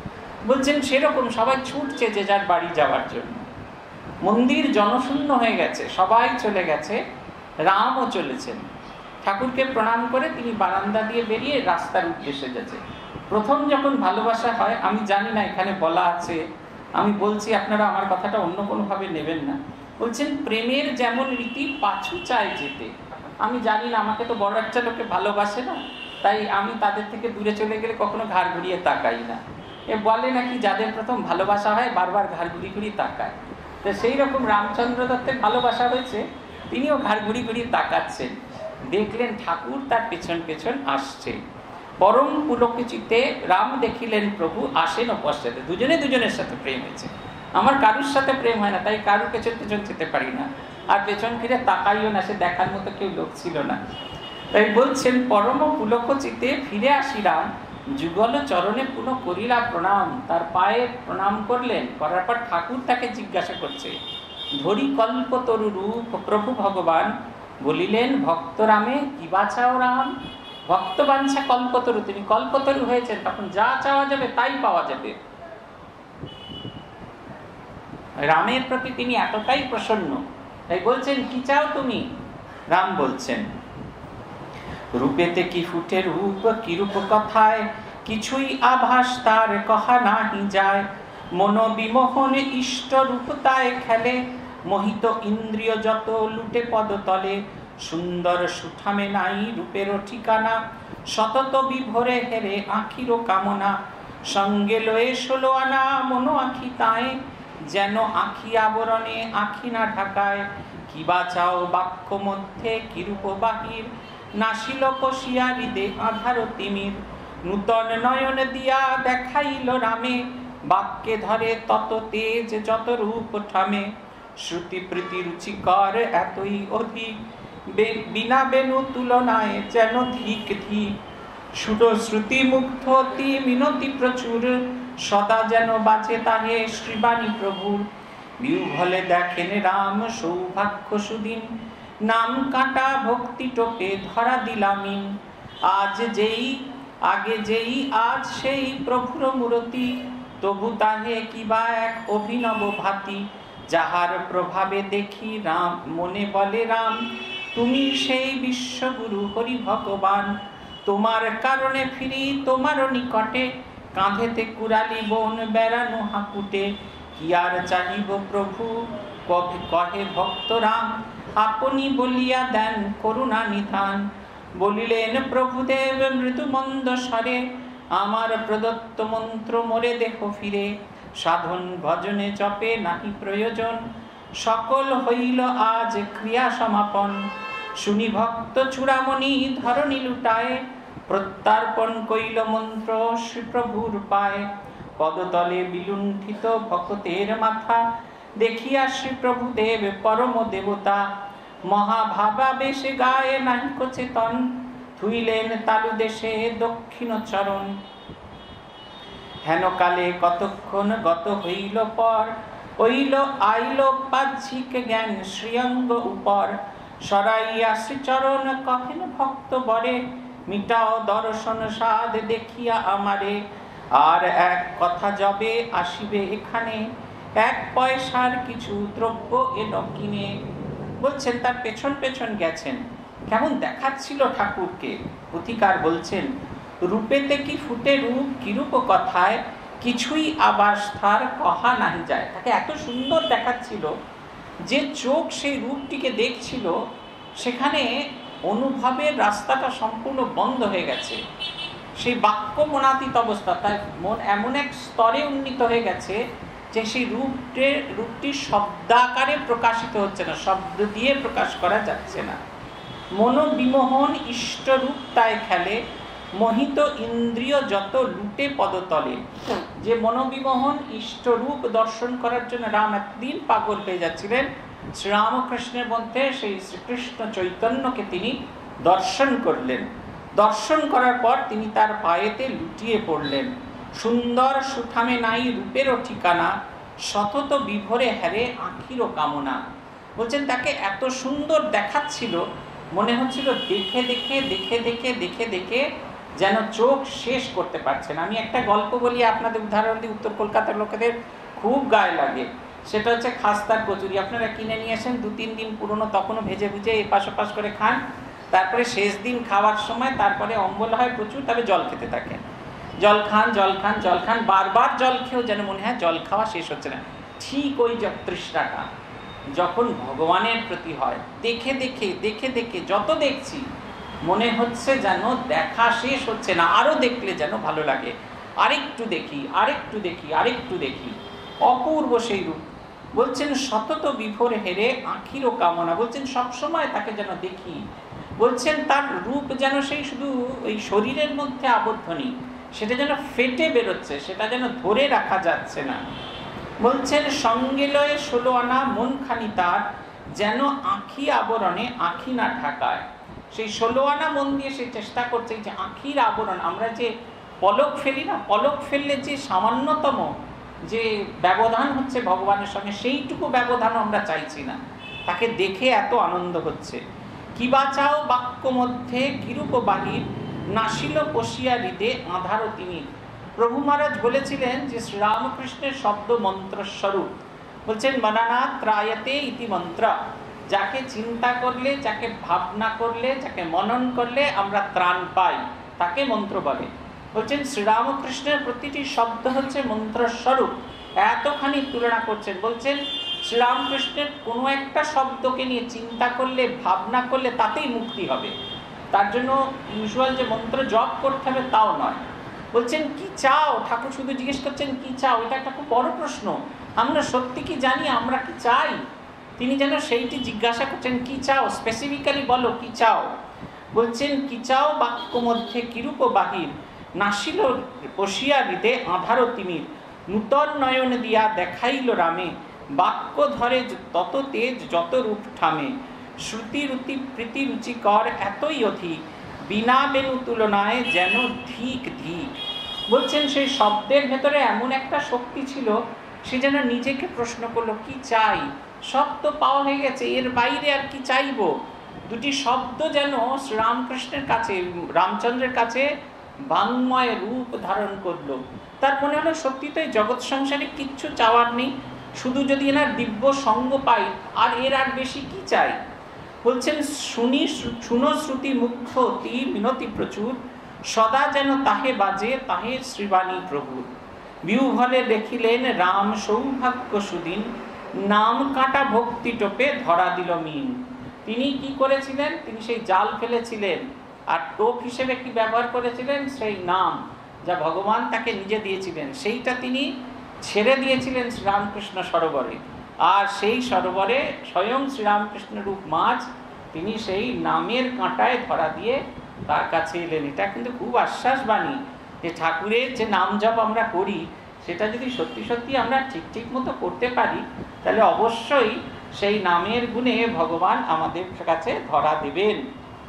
বলছেন সেরকম সবাই ছুটছে যে যার বাড়ি যাওয়ার জন্য। মন্দির জনশূন্য হয়ে গেছে, সবাই চলে গেছে, রামও চলেছেন। ঠাকুরকে প্রণাম করে তিনি বারান্দা দিয়ে বেরিয়ে রাস্তার উদ্দেশ্যে যাচ্ছে। প্রথম যখন ভালোবাসা হয়, আমি জানি না এখানে বলা আছে, আমি বলছি আপনারা আমার কথাটা অন্য কোনোভাবে নেবেন না। বলছেন প্রেমের যেমন রীতি পাছু চায় যেতে। আমি জানি না, আমাকে তো বড় একটা লোকে ভালোবাসে না, তাই আমি তাদের থেকে দূরে চলে গেলে কখনো ঘাড় ঘুরিয়ে তাকাই না। এ বলে নাকি যাদের প্রথম ভালোবাসা হয় বারবার ঘাড় ঘুরি ঘুরি তাকায়। তো সেই রকম রামচন্দ্র দত্তের ভালোবাসা হয়েছে, তিনিও ঘাড় ঘুরি ঘুরি তাকাচ্ছেন। দেখলেন ঠাকুর তার পেছন পেছন আসছে। পরম পুলকিচিতে রাম দেখিলেন প্রভু আসেন পশ্চাতে। দুজনে দুজনের সাথে প্রেম হয়েছে। আমার কারুর সাথে প্রেম হয় না, তাই কারুর পেছন পেছন যেতে পারি না, আর পেছন ফিরে তাকাইও না, সে দেখার মতো কেউ লোক ছিল না। তাই বলছেন পরম পুলকিচিতে ফিরে আসি রাম, যুগল চরণে পুনঃ করিলা প্রণাম। তার পায়ে প্রণাম করলেন, করার পর ঠাকুর তাকে জিজ্ঞাসা করছে, ধরি কল্পতরু রূপ প্রভু ভগবান, বলিলেন ভক্তরামে কি বাঁচাও রাম। ভক্তবাঞ্ছা কল্পতরু, তিনি কল্পতরু হয়েছেন, তখন যা চাওয়া যাবে তাই পাওয়া যাবে। রামের প্রতি তিনি এতটাই প্রসন্ন, তাই বলছেন কি চাও তুমি? রাম বলছেন রূপেতে কি ফুটে রূপ, কি রূপ কথায় কিছুই আভাস তার কহা নাহি যায়। মন বিমোহন ইষ্ট রূপ তায় খেলে, মোহিত ইন্দ্রিয় যত লুটে পদতলে। সুন্দর সুঠামে নাই রূপেরও ঠিকানা, সতত বিভোরে হেরে আখিরও কামনা। সঙ্গে লয়ে 16 আনা মনো আখি তায়, যেন আখি আবরণে আখি না ঢাকায়। কিবা চাও বাক্য মধ্যে কিরূপ বাহির, নাসিল কষিয়া হৃদে আধার তিমির। নূতন নয়ন দিয়া দেখাইল রামে, বাক্যে ধরে তত তেজ যত রূপ ঠামে। শ্রুতি প্রীতি রুচিকর এতই অধিক, বিনা বেনু তুলনায় যেন ধিক ধিক। সুর শ্রুতি মুগ্ধ অতি মিনতি প্রচুর, সদা যেন বাজে তাহে শ্রীবাণী প্রভুর। বিহ্বলে দেখেন রাম সৌভাগ্য সুদিন, নাম কাটা ভক্তি টোপে ধরা দিলামিন। আজ যেই আগে যেই আজ সেই প্রভুর মূরতি, তবু তাহে কিবা এক অভিনব ভাতি। যাহার প্রভাবে দেখি রাম মনে বলে রাম, তুমি সেই বিশ্বগুরু হরি ভগবান। তোমার কারণে ফিরি তোমার নিকটে, কাঁধেতে কুড়ালি বোন বেড়ানো হাকুটে। কি আর চাহিব প্রভু কহে ভক্ত রাম, আপনি বলিয়া দেন করুণা নিধান। বলিলেন প্রভুদেব মৃদু মন্দ স্বরে, আমার প্রদত্ত মন্ত্র মোরে দেখো ফিরে। সাধন ভজনে জপে নাহি প্রয়োজন, সকল হইল আজ ক্রিয়া সমাপন। শুনি ভক্ত চূড়ামণি ধরণী লুটায়, প্রত্যার্পণ কইল মন্ত্র শ্রীপ্রভুর পায়। পদতলে বিলুণ্ঠিত ভক্তের মাথা, দেখিয়া শ্রীপ্রভুদেব পরম দেবতা। মহাভাবাবেশে গায়ে নাহিক চেতন, থুইলেন তালু দেশে দক্ষিণ চরণ। হেনকালে কতক্ষণ গত হইল পর, হইল আইল বাহ্যিক জ্ঞান শ্রীঅঙ্গ উপর। সরাইয়া শ্রীচরণ কহেন ভক্ত বরে, মিটাও দর্শন সাধ দেখিয়া আমারে। আর এক কথা যবে আসিবে এখানে, 1 পয়সার কিছু দ্রব্য এল কিনে। বলছেন তার পেছন পেছন গেছেন। কেমন দেখাচ্ছিল ঠাকুরকে। পুথিকার বলছেন রূপেতে কি ফুটে রূপ, কিরূপ কথায় কিছুই আবাস তার কহা নাহি যায়। তাকে এত সুন্দর দেখাচ্ছিল যে চোখ সেই রূপটিকে দেখছিল, সেখানে অনুভবের রাস্তাটা সম্পূর্ণ বন্ধ হয়ে গেছে। সেই বাক্য মনাতীত অবস্থা, তার মন এমন এক স্তরে উন্নীত হয়ে গেছে যে সেই রূপটি শব্দাকারে প্রকাশিত হচ্ছে না, শব্দ দিয়ে প্রকাশ করা যাচ্ছে না। মনোবিমোহন ইষ্টরূপ তাই খেলে, মোহিত ইন্দ্রিয় যত লুটে পদতলে। যে মনোবিমোহন ইষ্টরূপ দর্শন করার জন্য রাম একদিন পাগল হয়ে যাচ্ছিলেন, শ্রীরামকৃষ্ণের মধ্যে সেই শ্রীকৃষ্ণ চৈতন্যকে তিনি দর্শন করলেন। দর্শন করার পর তিনি তার পায়েতে লুটিয়ে পড়লেন। সুন্দর সুঠামে নাই রূপেরও ঠিকানা, সতত বিভোরে হেরে আখিরও কামনা। বলছেন তাকে এত সুন্দর দেখাচ্ছিল, মনে হচ্ছিল দেখে দেখে দেখে দেখে দেখে দেখে যেন চোখ শেষ করতে পারছে না। আমি একটা গল্প বলি আপনাদের, উদাহরণ দিই, উত্তর কলকাতার লোকেদের খুব গায়ে লাগে। সেটা হচ্ছে খাস্তার কচুরি। আপনারা কিনে নিয়ে আসেন, 2-3 দিন পুরনো, তখনও ভেজে ভুজে এপাশ ওপাশ করে খান। তারপরে শেষ দিন খাওয়ার সময় তারপরে অম্বল হয় প্রচুর, তবে জল খেতে থাকেন। জল খান, জল খান, জল খান, বারবার জল খেয়েও যেন মনে হয় জল খাওয়া শেষ হচ্ছে না। ঠিক ওই তৃষ্ণাটা যখন ভগবানের প্রতি হয়, দেখে দেখে দেখে দেখে যত দেখছি মনে হচ্ছে যেন দেখা শেষ হচ্ছে না, আরো দেখলে যেন ভালো লাগে, আরেকটু দেখি, আরেকটু দেখি, আরেকটু দেখি। অপূর্ব সেই রূপ। বলছেন সতত বিভোর হেরে আঁখিরও কামনা, বলছেন সবসময় তাকে যেন দেখি। বলছেন তার রূপ যেন সেই শুধু ওই শরীরের মধ্যে আবদ্ধ নেই, সেটা যেন ফেটে বেরোচ্ছে, সেটা যেন ধরে রাখা যাচ্ছে না। বলছেন সঙ্গে লয়ে 16 আনা মনখানি তার, যেন আঁখি আবরণে আঁখি না ঢাকায়। সেই 16 আনা মন দিয়ে সে চেষ্টা করছে যে আঁখির আবরণ, আমরা যে পলক ফেলি না, পলক ফেললে যে সামান্যতম যে ব্যবধান হচ্ছে ভগবানের সঙ্গে, সেইটুকু ব্যবধানও আমরা চাইছি না। তাকে দেখে এত আনন্দ হচ্ছে। কিবা চাও বাক্য মধ্যে কিরূপ বাহির, নাসিল পশিয়া হৃদে আধারও তিনি। প্রভু মহারাজ বলেছিলেন যে শ্রীরামকৃষ্ণের শব্দ মন্ত্রস্বরূপ। বলছেন মননা ত্রায়তে ইতি মন্ত্র, যাকে চিন্তা করলে, যাকে ভাবনা করলে, যাকে মনন করলে আমরা ত্রাণ পাই, তাকে মন্ত্র বলে। বলছেন শ্রীরামকৃষ্ণের প্রতিটি শব্দ হচ্ছে মন্ত্রস্বরূপ। এতখানি তুলনা করছেন। বলছেন শ্রীরামকৃষ্ণের কোনো একটা শব্দকে নিয়ে চিন্তা করলে, ভাবনা করলে তাতেই মুক্তি হবে। তার জন্য ইউজুয়াল যে মন্ত্র জপ করতে হবে তাও নয়। বলছেন কি চাও, ঠাকুর শুধু জিজ্ঞেস করছেন কি চাও, এটা একটা খুব বড় প্রশ্ন। আমরা সত্যি কি জানি আমরা কি চাই? তিনি যেন সেইটি জিজ্ঞাসা করছেন, কি চাও, স্পেসিফিক্যালি বলো কি চাও। বলছেন কি চাও বাক্য মধ্যে কিরূপ বাহির, নাসিল বসিয়া হৃদে আধারও তিমির, নূতন নয়ন দিয়া দেখাইল রামে, বাক্য ধরে তত তেজ যত রূপ ঠামে, শ্রুতি রুতি প্রীতি রুচিকর এতই অধিক, বিনা বেনু তুলনায় যেন ধিক ধিক। বলছেন সেই শব্দের ভেতরে এমন একটা শক্তি ছিল, সে যেন নিজেকে প্রশ্ন করলো কি চাই, সব তো পাওয়া হয়ে গেছে, এর বাইরে আর কি চাইব। দুটি শব্দ যেন শ্রীরামকৃষ্ণের কাছে, রামচন্দ্রের কাছে বাংময় রূপ ধারণ করলো। তার মনে হলো সত্যি তো এই জগৎ সংসারে কিচ্ছু চাওয়ার নেই, শুধু যদি এনার দিব্য সঙ্গ পাই, আর এর আর বেশি কি চাই। বলছেন শুনো শ্রুতি মুখ্য অতি মিনতি প্রচুর, সদা যেন তাহে বাজে তাহে শ্রীবাণী প্রভুর। বিউভলে দেখিলেন রাম সৌভাগ্য সুদিন, নাম কাটা ভক্তি টোপে ধরা দিল মিন। তিনি কি করেছিলেন? তিনি সেই জাল ফেলেছিলেন, আর টোপ হিসেবে কি ব্যবহার করেছিলেন? সেই নাম, যা ভগবান তাকে নিজে দিয়েছিলেন, সেইটা তিনি ছেড়ে দিয়েছিলেন শ্রীরামকৃষ্ণ সরোবরে। আর সেই সরোবরে স্বয়ং শ্রীরামকৃষ্ণ রূপ মাছ, তিনি সেই নামের কাঁটায় ধরা দিয়ে তার কাছে এলেন। এটা কিন্তু খুব আশ্বাসবাণী যে ঠাকুরের যে নাম জপ আমরা করি, সেটা যদি সত্যি সত্যি আমরা ঠিক ঠিক মতো করতে পারি, তাহলে অবশ্যই সেই নামের গুণে ভগবান আমাদের কাছে ধরা দেবেন।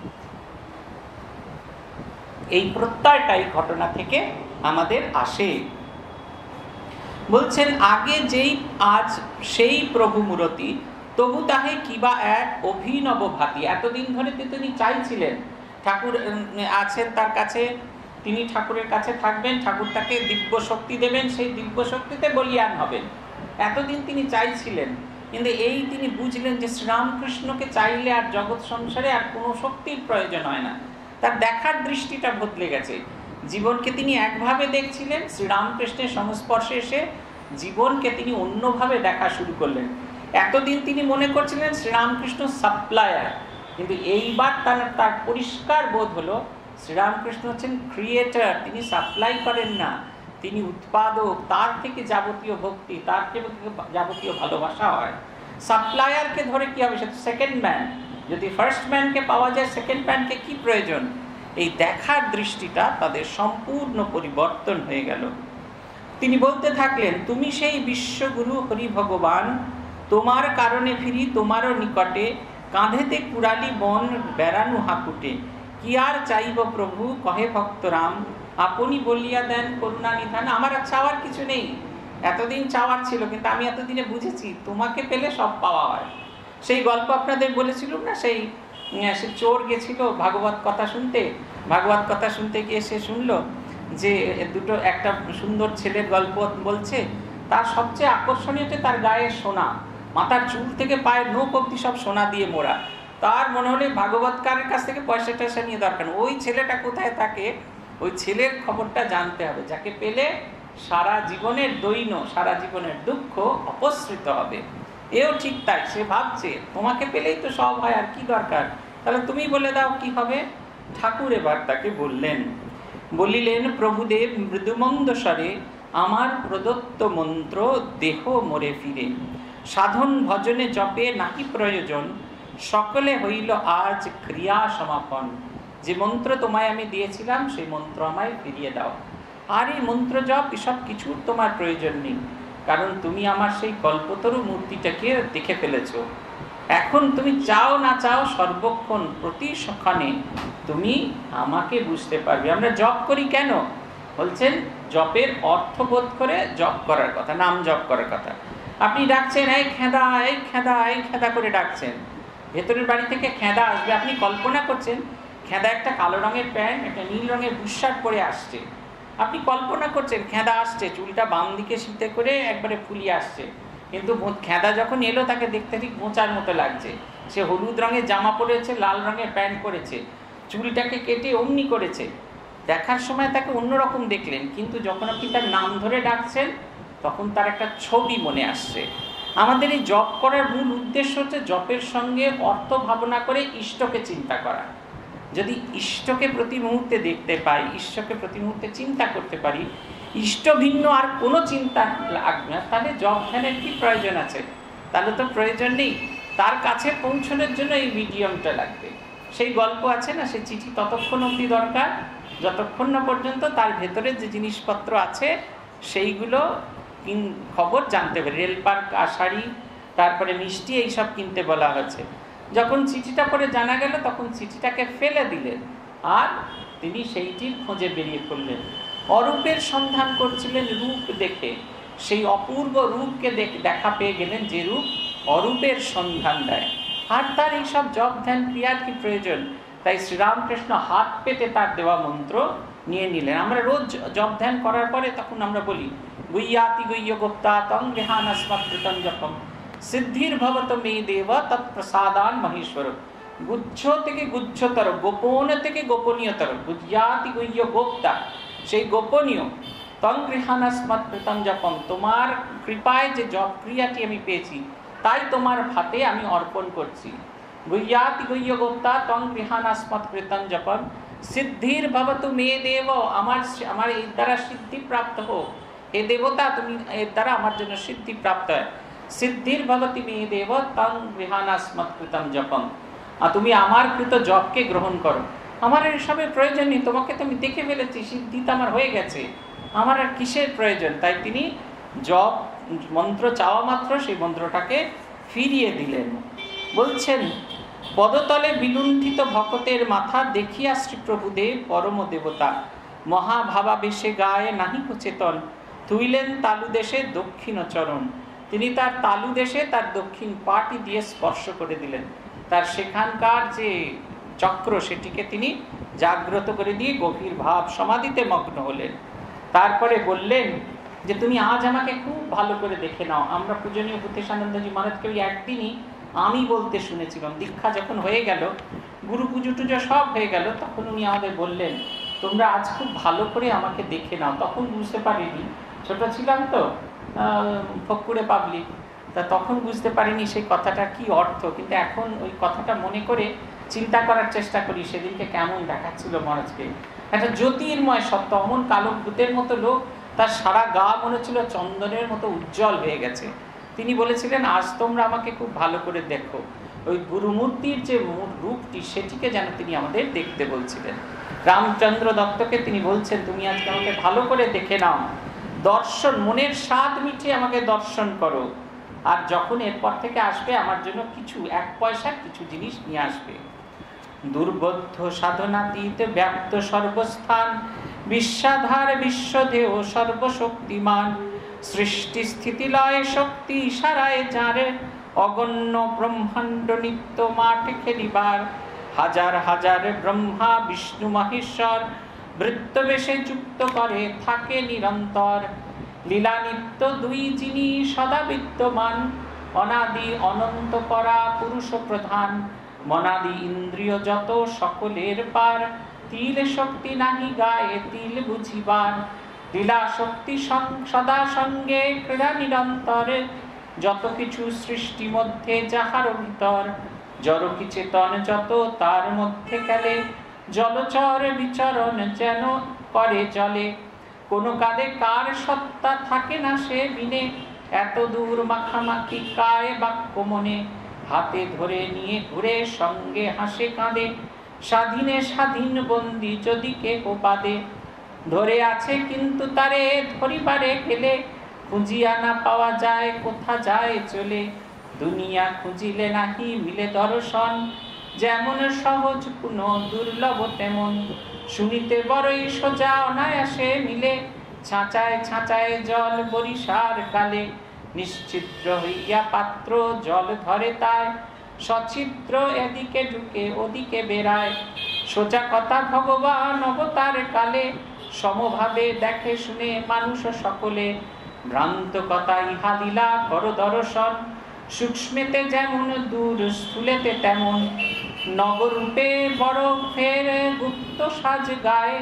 এই প্রত্যয়টাই ঘটনা থেকে আমাদের আসে। বলছেন আগে যেই আজ সেই প্রভু মূরতি, তবু তাহে কিবা এক অভিনব ভাতি। এতদিন ধরে তিনি চাইছিলেন ঠাকুর আছেন তার কাছে, তিনি ঠাকুরের কাছে থাকবেন, ঠাকুর তাকে দিব্য শক্তি দেবেন, সেই দিব্য শক্তিতে বলীয়ান হবেন। এতদিন তিনি চাইছিলেন, কিন্তু এই তিনি বুঝলেন যে শ্রীরামকৃষ্ণকে চাইলে আর জগৎ সংসারে আর কোনো শক্তির প্রয়োজন হয় না। তার দেখার দৃষ্টিটা বদলে গেছে। জীবনকে তিনি একভাবে দেখছিলেন, শ্রীরামকৃষ্ণের সংস্পর্শে এসে জীবনকে তিনি অন্যভাবে দেখা শুরু করলেন। এতদিন তিনি মনে করছিলেন শ্রীরামকৃষ্ণ সাপ্লায়ার, কিন্তু এইবার তার পরিষ্কার বোধ হলো শ্রীরামকৃষ্ণ হচ্ছেন ক্রিয়েটার। তিনি সাপ্লাই করেন না, তিনি উৎপাদক। তার থেকে যাবতীয় ভক্তি, তার থেকে যাবতীয় ভালোবাসা হয়। সাপ্লায়ারকে ধরে কি হবে? সে তো সেকেন্ড ম্যান। যদি ফার্স্ট ম্যানকে পাওয়া যায়, সেকেন্ড ম্যানকে কি প্রয়োজন? এই দেখার দৃষ্টিটা তাদের সম্পূর্ণ পরিবর্তন হয়ে গেল। তিনি বলতে থাকলেন, তুমি সেই বিশ্বগুরু হরি ভগবান, তোমার কারণে ফিরি তোমারও নিকটে, কাঁধেতে কুড়ালি বন বেড়ানু হাকুটে, কি আর চাইব প্রভু কহে ভক্তরাম, আপনি বলিয়া দেন করুণা নিধান। আমার আর চাওয়ার কিছু নেই, এতদিন চাওয়ার ছিল, কিন্তু আমি এতদিনে বুঝেছি তোমাকে পেলে সব পাওয়া হয়। সেই গল্প আপনাদের বলেছিলাম না, সেই সে চোর গেছিল ভাগবত কথা শুনতে, ভাগবত কথা শুনতে গিয়ে সে শুনলো যে দুটো একটা সুন্দর ছেলের গল্প বলছে, তার সবচেয়ে আকর্ষণীয় হচ্ছে তার গায়ে সোনা, মাথার চুল থেকে পায়ের নখ অব্দি সব সোনা দিয়ে মোড়া। তার মনে হলে ভাগবতকারের কাছ থেকে পয়সা টয়সা নিয়ে দরকার নেই, ওই ছেলেটা কোথায় থাকে ওই ছেলের খবরটা জানতে হবে, যাকে পেলে সারা জীবনের দৈন্য, সারা জীবনের দুঃখ অপসৃত হবে। এও ঠিক তাই, সে ভাবছে তোমাকে পেলেই তো সব হয়, আর কি দরকার, তাহলে তুমি বলে দাও কি হবে। ঠাকুর এবার তাকে বলিলেন, প্রভুদেব মৃদুমন্দ স্বরে, আমার প্রদত্ত মন্ত্র দেহ মোরে ফিরে, সাধন ভজনে জপে নাহি প্রয়োজন, সকলে হইল আজ ক্রিয়া সমাপন। যে মন্ত্র তোমায় আমি দিয়েছিলাম সেই মন্ত্র আমায় ফিরিয়ে দাও, আর এই মন্ত্র জপ এসব কিছুর তোমার প্রয়োজন নেই, কারণ তুমি আমার সেই কল্পতরু মূর্তিটাকে দেখে ফেলেছ। এখন তুমি চাও না চাও সর্বক্ষণ প্রতিক্ষণে তুমি আমাকে বুঝতে পারবে। আমরা জপ করি কেন? বলছেন জপের অর্থবোধ করে জপ করার কথা, নাম জপ করার কথা। আপনি ডাকছেন এই খেদা, এই খেদা, এই খেদা করে ডাকছেন, ভেতরের বাড়ি থেকে খেদা আসবে। আপনি কল্পনা করছেন খেদা একটা কালো রঙের প্যান্ট, একটা নীল রঙের বুশশার্ট পরে আসছে। আপনি কল্পনা করছেন খেদা আসছে, চুলটা বাম দিকে সিধে করে একবারে ফুলিয়ে আসছে, কিন্তু খেদা যখন এলো তাকে দেখতে ঠিক মোচার মতো লাগছে। সে হলুদ রঙের জামা পরেছে, লাল রঙের প্যান্ট পরেছে, চুলটাকে কেটে অমনি করেছে। দেখার সময় তাকে অন্যরকম দেখলেন, কিন্তু যখন আপনি তার নাম ধরে ডাকছেন তখন তার একটা ছবি মনে আসছে। আমাদের এই জপ করার মূল উদ্দেশ্য হচ্ছে জপের সঙ্গে অর্থ ভাবনা করে ইষ্টকে চিন্তা করা। যদি ইষ্টকে প্রতি মুহূর্তে দেখতে পাই, ঈশ্বরকে প্রতি মুহূর্তে চিন্তা করতে পারি, ইষ্ট ভিন্ন আর কোনো চিন্তা লাগবে না, তাহলে জপ ধ্যানের কি প্রয়োজন আছে? তাহলে তো প্রয়োজন নেই। তার কাছে পৌঁছানোর জন্য এই মিডিয়ামটা লাগবে। সেই গল্প আছে না, সেই চিঠি ততক্ষণ অবধি দরকার যতক্ষণ না পর্যন্ত তার ভেতরে যে জিনিসপত্র আছে সেইগুলো খবর জানতে পারে। রেলপার, আষাঢ়ি, তারপরে মিষ্টি, এইসব কিনতে বলা হয়েছে। যখন চিঠিটা পড়ে জানা গেল তখন চিঠিটাকে ফেলে দিলেন, আর তিনি সেইটির খোঁজে বেরিয়ে পড়লেন। অরূপের সন্ধান করছিলেন রূপ দেখে, সেই অপূর্ব রূপকে দেখা পেয়ে গেলেন, যে রূপ অরূপের সন্ধান দেয়। আর তার এইসব জপ ধ্যান ক্রিয়ার কি প্রয়োজন? তাই শ্রীরামকৃষ্ণ হাত পেতে তার দেওয়া মন্ত্র নিয়ে নিলেন। আমরা রোজ জপ ধ্যান করার পরে তখন আমরা বলি, গুহ্যাতি গুহ্য গুপ্তা তং গৃহানস্মৎকৃতং জপম সিদ্ধির ভবত মে দেব তৎপ্রসাদান মহেশ্বর। গুচ্ছ থেকে গুচ্ছতর, গোপন থেকে গোপনীয়তর, গুহ্যাতি গুহ্য গুপ্তা, সেই গোপনীয়, তং গৃহানস্মৎকৃতং জপম, তোমার কৃপায় যে জপ ক্রিয়াটি আমি পেয়েছি তাই তোমার ভাতে আমি অর্পণ করছি। গুহ্যাতি গুহ্য গুপ্তা তং গৃহানস্মৎকৃতং জপম সিদ্ধির ভবতু মে দেব, আমার এর দ্বারা সিদ্ধি প্রাপ্ত হোক। হে দেবতা, তুমি এর দ্বারা আমার জন্য সিদ্ধি প্রাপ্ত হয়। সিদ্ধির ভবতি মে দেব তং গৃহানস্মৎকৃতং জপম, আর তুমি আমার কৃত জপকে গ্রহণ করো। আমার এসবের প্রয়োজন নেই, তোমাকে তো আমি দেখে ফেলেছি, সিদ্ধি তো আমার হয়ে গেছে, আমার আর কিসের প্রয়োজন? তাই তিনি জপ মন্ত্র চাওয়া মাত্র সেই মন্ত্রটাকে ফিরিয়ে দিলেন। বলছেন, পদতলে বিলুণ্ঠিত ভকতের মাথা দেখিয়া শ্রীপ্রভুদেব পরম দেবতা, মহাভাবাবেশে গায়ে নাহি চেতন, তুইলেন তালু দেশে দক্ষিণ চরণ। তিনি তার তালু দেশে তার দক্ষিণ পাটি দিয়ে স্পর্শ করে দিলেন। তার সেখানকার যে চক্র সেটিকে তিনি জাগ্রত করে দিয়ে গভীর ভাব সমাধিতে মগ্ন হলেন। তারপরে বললেন যে তুমি আজ আমাকে খুব ভালো করে দেখে নাও। আমরা পূজনীয় ভূতেশানন্দজি মহারাজকে ওই একদিনই আমি বলতে শুনেছিলাম। দীক্ষা যখন হয়ে গেল, গুরু পুজো টুজো সব হয়ে গেল, তখন উনি আমাদের বললেন তোমরা আজ খুব ভালো করে আমাকে দেখে নাও। তখন বুঝতে পারিনি, ছোট ছিলাম তো, ফক্কুড়ে পাবলিক, তা তখন বুঝতে পারিনি সেই কথাটা কি অর্থ। কিন্তু এখন ওই কথাটা মনে করে চিন্তা করার চেষ্টা করি, সেদিনকে কেমন দেখাচ্ছিল মহারাজকে। একটা জ্যোতির্ময় সত্য, অমন কালো ভূতের মতো লোক, তার সারা গা মনে হচ্ছিল চন্দনের মতো উজ্জ্বল হয়ে গেছে। তিনি বলেছিলেন আজ তোমরা আমাকে খুব ভালো করে দেখো। ওই গুরুমূর্তির যে রূপটি সেটিকে যেন তিনি আমাদের দেখতে বলছিলেন। রামচন্দ্র দত্তকে তিনি বলছেন তুমি আজকে আমাকে ভালো করে দেখে নাও, দর্শন, মনের স্বাদ মিটিয়ে আমাকে দর্শন করো। আর যখন এরপর থেকে আসবে আমার জন্য কিছু এক পয়সার কিছু জিনিস নিয়ে আসবে। দুর্বোধ্য সাধনাতীত ব্যাপ্ত সর্বস্থান, বিশ্বাধার বিশ্বদেহ সর্বশক্তিমান, সৃষ্টি স্থিতিলয় শক্তি ইশারায় যারে, অগণ্য ব্রহ্মাণ্ড নিত্য মাঠে খেলিবার, হাজার হাজার ব্রহ্মা বিষ্ণু মহেশ্বর বৃত্তবেশে যুক্ত করে থাকে নিরন্তর। লীলা নিত্য দুই যিনি সদা বিদ্যমান, অনাদি অনন্ত পরা পুরুষ প্রধান। মনাদি ইন্দ্রিয় যত সকলের পার, তিল শক্তি নাহি গায়ে তিল বুঝিবার। লীলা শক্তি সদা সঙ্গে ক্রীড়া নিরন্তরে, যত কিছু সৃষ্টি মধ্যে যাহার ভিতর। জড় কি চেতন যত তার মধ্যে গেলে, জলচর বিচরণ যেন করে জলে। কোন কালে কার সত্তা থাকে না সে বিনে, এত দূর মাখামাখি কায় বাক্য মনে। হাতে ধরে নিয়ে ঘুরে সঙ্গে হাসে কাঁদে, স্বাধীনে স্বাধীন বন্দি যদি কে পাদে। ধরে আছে কিন্তু তারে ধরিবারে গেলে, খুঁজিয়া না পাওয়া যায় কোথা যায় চলে। দুনিয়া খুঁজিলে নাহি মিলে দর্শন, যেমন সহজ কোন দুর্লভ তেমন। শুনিতে বড়ই সোজা অনায়াসে মিলে, ছাঁচায় ছাঁচায় জল বরিশার কালে। নিশ্চিদ্র হইয়া পাত্র জল ধরে তাই, সছিদ্র এদিকে ঢুকে ওদিকে বেড়ায়। সোজা কথা ভগবান অবতার কালে, সমভাবে দেখে শুনে মানুষ সকলে। ভ্রান্ত কথা ইহা লীলা কর দর্শন, সূক্ষ্মেতে যেমন দূর স্থূলেতে তেমন। নবরূপে বড় ফের গুপ্ত সাজ গায়ে,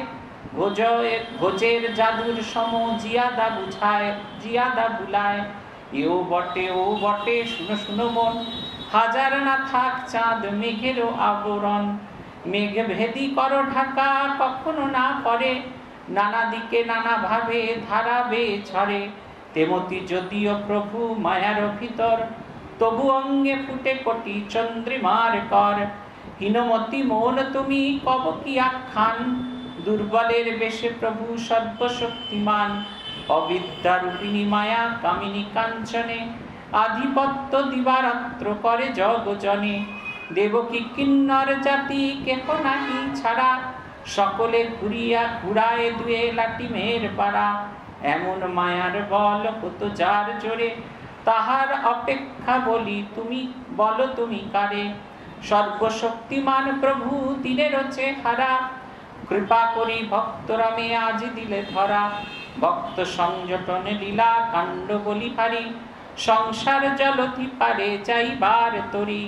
ভোজের জাদুর সম জিয়াদা বুঝায় জিয়াদা বুলায়। এও বটে ও বটে শুনো শুনো মন, হাজার না থাক চাঁদ মেঘেরও আবরণ। মেঘ ভেদি কর ঢাকা কখনো না পড়ে, নানা দিকে নানা ভাবে ধারাবে ঝরে। তেমতি যদিও প্রভু মায়ার ভিতর, তবু অঙ্গে ফুটে কোটি চন্দ্রিমার কর। হীনমতি মন তুমি কব কি আখ্যান, দুর্বলের বেশে প্রভু সর্বশক্তিমান। অবিদ্যারূপিণী মায়া কামিনী কাঞ্চনে, আধিপত্য দিবারাত্র করে জগজনে। দেবকী কিন্নর জাতি কেহ নাহি ছাড়া, সকলে ঘুরিয়া ঘুরায় দুয়ে লাটিমের পাড়া। এমন মায়ার বল হতো যার জোরে, তাহার অপেক্ষা বলি তুমি বলো তুমি কারে। সর্বশক্তিমান প্রভু দিনের চেহারা, কৃপা করি ভক্তরামে আজ দিলে ধরা। ভক্ত সংযটনে লীলা কাণ্ড বলি হারি, সংসার জলধি পারে যাইবার তরি।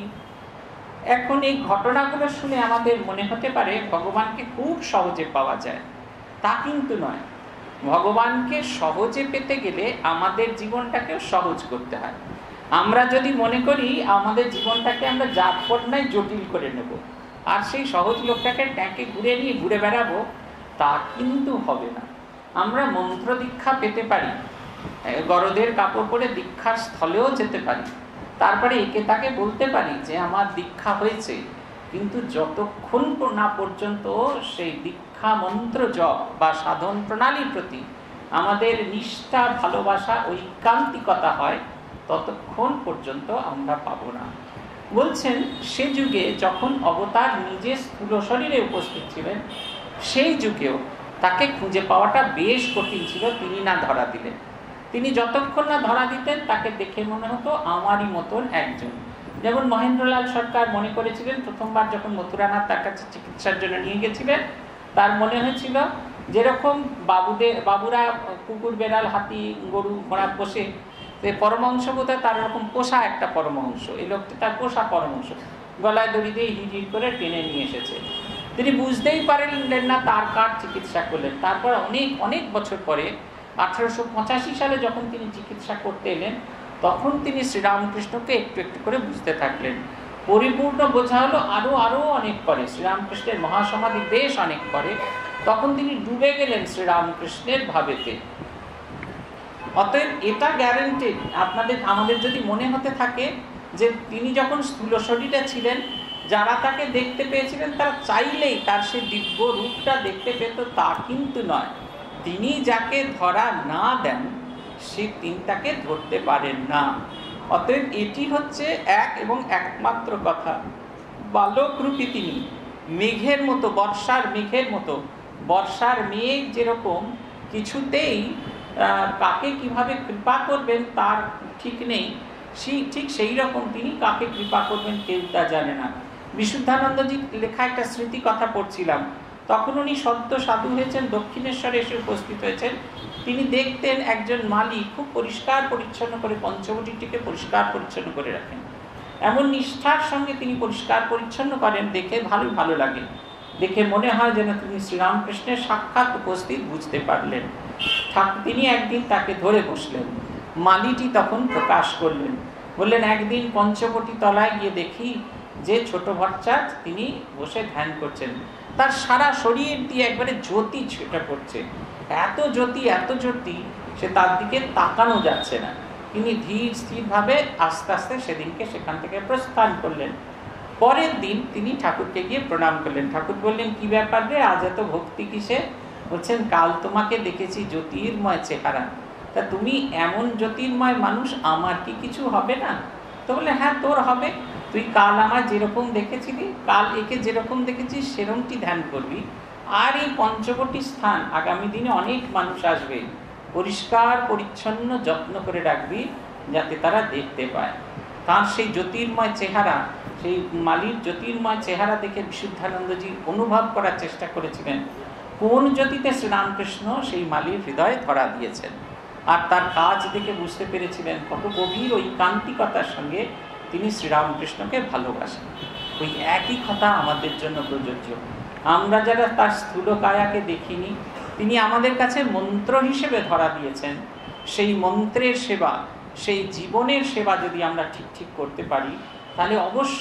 এখন এই ঘটনাগুলো শুনে আমাদের মনে হতে পারে ভগবানকে খুব সহজে পাওয়া যায়, তা কিন্তু নয়। ভগবানকে সহজে পেতে গেলে আমাদের জীবনটাকেও সহজ করতে হয়। আমরা যদি মনে করি আমাদের জীবনটাকে আমরা যাৎপড়ায় জটিল করে নেব, আর সেই সহজ লোকটাকে ট্যাঁকে ঘুরে নিয়ে ঘুরে বেড়াবো, তা কিন্তু হবে না। আমরা মন্ত্র দীক্ষা পেতে পারি, গরদের কাপড় পরে দীক্ষার স্থলেও যেতে পারি, তারপরে একে তাকে বলতে পারি যে আমার দীক্ষা হয়েছে, কিন্তু যতক্ষণ না পর্যন্ত সেই দীক্ষা মন্ত্র জপ বা সাধন প্রণালীর প্রতি আমাদের নিষ্ঠা ভালোবাসা ঐকান্তিকতা হয়, ততক্ষণ পর্যন্ত আমরা পাবো না। বলছেন সে যুগে যখন অবতার নিজে স্থূল শরীরে উপস্থিত ছিলেন, সেই যুগেও তাকে খুঁজে পাওয়াটা বেশ কঠিন ছিল। তিনি না ধরা দিলেন, তিনি যতক্ষণ না ধরা দিতেন তাকে দেখে মনে হতো আমারই মতন একজন। যেমন মহেন্দ্রলাল সরকার মনে করেছিলেন, প্রথমবার যখন মথুরানাথ তার কাছে চিকিৎসার জন্য নিয়ে গেছিলেন, তার মনে হয়েছিল যেরকম বাবুরা কুকুর বেড়াল হাতি গরু ঘোড়া পোষে, পরমহংস বোধ হয় তার ওরকম পোষা একটা পরমহংস, এই লোকটি তার পোষা পরমহংস গলায় দড়ি দিয়ে হিট হিট করে টেনে নিয়ে এসেছে। তিনি বুঝতেই পারলেন না তার কার চিকিৎসা করলেন। তারপর অনেক অনেক বছর পরে 1885 সালে যখন তিনি চিকিৎসা করতে এলেন, তখন তিনি শ্রীরামকৃষ্ণকে একটু একটু করে বুঝতে থাকলেন। পরিপূর্ণ বোঝা হলো আরো আরো অনেক পরে, শ্রীরামকৃষ্ণের মহাসমাধি বেশ অনেক পরে, তখন তিনি ডুবে গেলেন শ্রীরামকৃষ্ণের ভাবেতে। অতএব এটা গ্যারান্টেড। আমাদের যদি মনে হতে থাকে যে তিনি যখন স্থূল শরীরে ছিলেন, যারা তাকে দেখতে পেয়েছিলেন তারা চাইলেই তার সেই দিব্য রূপটা দেখতে পেত, তা কিন্তু নয়। তিনি যাকে ধরা না দেন তিনি তাকে ধরতে পারেন না। অতএব এটি হচ্ছে এক এবং একমাত্র কথা। বালকরূপী তিনি মেঘের মতো, বর্ষার মেঘের মতো। বর্ষার মেঘ যেরকম কিছুতেই কাকে কিভাবে কৃপা করবেন তার ঠিক নেই, ঠিক সেই রকম তিনি কাকে কৃপা করবেন কেউ তা জানে না। বিশুদ্ধানন্দজি লেখা একটা স্মৃতি কথা পড়ছিলাম, তখন উনি সদ্য সাধু হয়েছেন, দক্ষিণেশ্বরে এসে উপস্থিত হয়েছেন। তিনি দেখতেন একজন মালি খুব পরিষ্কার পরিচ্ছন্ন করে পঞ্চবটিটিকে পরিষ্কার পরিচ্ছন্ন করে রাখেন। এমন নিষ্ঠার সঙ্গে তিনি পরিষ্কার পরিচ্ছন্ন করেন, দেখে ভালো লাগে। দেখে মনে হয় যেন তিনি শ্রীরামকৃষ্ণের সাক্ষাৎ উপস্থিত বুঝতে পারলেন। তিনি একদিন তাকে ধরে বসলেন। মালিটি তখন প্রকাশ করলেন, বললেন, একদিন পঞ্চবটি তলায় গিয়ে দেখি যে ছোট ভট্টাচ তিনি বসে ধ্যান করছেন, তার সারা শরীর দিয়ে একবারে জ্যোতি ছুটে পড়ছে, এত জ্যোতি সে তার দিকে তাকানো যাচ্ছে না। তিনি ধীর স্থিরভাবে আস্তে আস্তে সেদিনকে সেখান থেকে প্রস্থান করলেন। পরের দিন তিনি ঠাকুরকে গিয়ে প্রণাম করলেন। ঠাকুর বললেন, কি ব্যাপার রে, আজ এত ভক্তি কিসে? বলছেন, কাল তোমাকে দেখেছি জ্যোতির্ময় চেহারা, তা তুমি এমন জ্যোতির্ময় মানুষ, আমার কি কিছু হবে না? তো বলে, হ্যাঁ তোর হবে, তুই কাল আমার যেরকম দেখেছিলি, কাল একে যেরকম দেখেছিস সেরকমটি ধ্যান করবি। আর এই পঞ্চবটি স্থান আগামী দিনে অনেক মানুষ আসবে, পরিষ্কার পরিচ্ছন্ন যত্ন করে রাখবি যাতে তারা দেখতে পায়। তার সেই জ্যোতির্ময় চেহারা, সেই মালির জ্যোতির্ময় চেহারা দেখে বিশুদ্ধানন্দজি অনুভব করার চেষ্টা করেছিলেন কোন জ্যোতিতে শ্রীরামকৃষ্ণ সেই মালির হৃদয়ে ধরা দিয়েছেন। আর তার কাজ দেখে বুঝতে পেরেছিলেন কত গভীর ওই কান্তিকতার সঙ্গে তিনি শ্রীরামকৃষ্ণকে ভালোবাসেন। ওই একই কথা আমাদের জন্য প্রযোজ্য। আমরা যারা তার স্থূল কায়াকে দেখিনি, তিনি আমাদের কাছে মন্ত্র হিসেবে ধরা দিয়েছেন। সেই মন্ত্রের সেবা, সেই জীবনের সেবা যদি আমরা ঠিক করতে পারি, তাহলে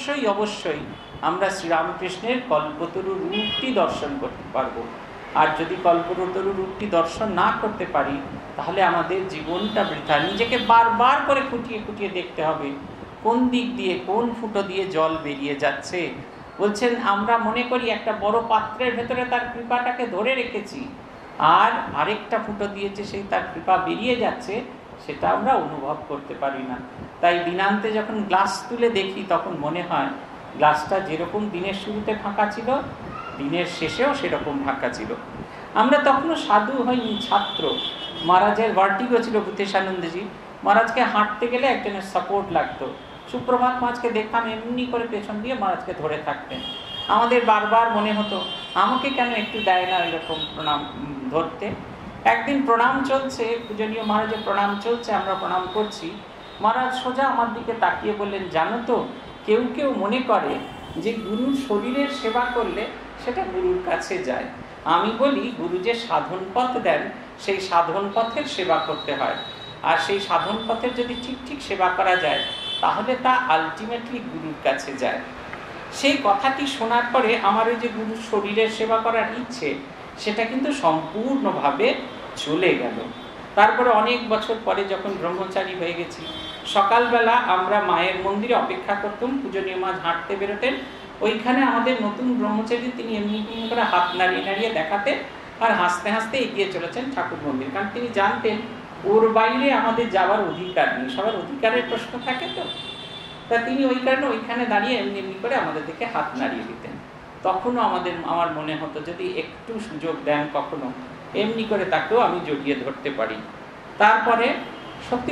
অবশ্যই আমরা শ্রীরামকৃষ্ণের কল্পতরু রূপটি দর্শন করতে পারবো। আর যদি কল্পতরু রূপটি দর্শন না করতে পারি, তাহলে আমাদের জীবনটা বৃথা। নিজেকে বারবার করে খুঁটিয়ে দেখতে হবে কোন দিক দিয়ে, কোন ফুটো দিয়ে জল বেরিয়ে যাচ্ছে। বলছেন, আমরা মনে করি একটা বড় পাত্রের ভেতরে তার কৃপাটাকে ধরে রেখেছি, আর আরেকটা ফুটো দিয়েছে সেই তার কৃপা বেরিয়ে যাচ্ছে, সেটা আমরা অনুভব করতে পারি না। তাই দিনান্তে যখন গ্লাস তুলে দেখি, তখন মনে হয় গ্লাসটা যেরকম দিনের শুরুতে ফাঁকা ছিল, দিনের শেষেও সেরকম ফাঁকা ছিল। আমরা তখনও সাধু হইনি, ছাত্র। মহারাজের ভার্টিগো ছিল ভূতেশানন্দজি। মহারাজকে হাঁটতে গেলে একজনের সাপোর্ট লাগতো। সুপ্রভাত মহারাজকে দেখতাম এমনি করে পেছন দিয়ে মহারাজকে ধরে থাকতেন। আমাদের বারবার মনে হতো, আমাকে কেন একটু দেয় না এরকম প্রণাম ধরতে। একদিন প্রণাম চলছে, পূজনীয় মহারাজের প্রণাম চলছে, আমরা প্রণাম করছি। মহারাজ সোজা আমার দিকে তাকিয়ে বললেন, জানো তো, কেউ মনে করে যে গুরুর শরীরের সেবা করলে সেটা গুরুর কাছে যায়। আমি বলি, গুরু যে সাধন পথ দেন, সেই সাধন পথের সেবা করতে হয়। আর সেই সাধন পথের যদি ঠিক সেবা করা যায়, তাহলে তা আলটিমেটলি গুরুর কাছে যায়। সেই কথাটি শোনার পরে আমার ওই যে গুরুর শরীরের সেবা করার ইচ্ছে, সেটা কিন্তু সম্পূর্ণভাবে চলে গেল। তারপরে অনেক বছর পরে যখন ব্রহ্মচারী হয়ে গেছি, সকালবেলা আমরা মায়ের মন্দিরে অপেক্ষা করতাম, পূজনীয় মা হাঁটতে বেরোতেন। ওইখানে আমাদের নতুন ব্রহ্মচারী, তিনি এমনি করে হাত নাড়িয়ে দেখাতেন আর হাসতে এগিয়ে চলেছেন ঠাকুর মন্দির। কারণ তিনি জানতেন ওর বাইরে আমাদের যাওয়ার অধিকার নেই, সবার অধিকারের প্রশ্ন থাকে তো। তা তিনি ওই কারণে ওইখানে দাঁড়িয়ে এমনি করে আমাদের দিকে হাত নাড়িয়ে দিতেন। তখনও আমার মনে হতো, যদি একটু সুযোগ দেন কখনো, এমনি করে তাকেও আমি জড়িয়ে ধরতে পারি। তারপরে সত্যি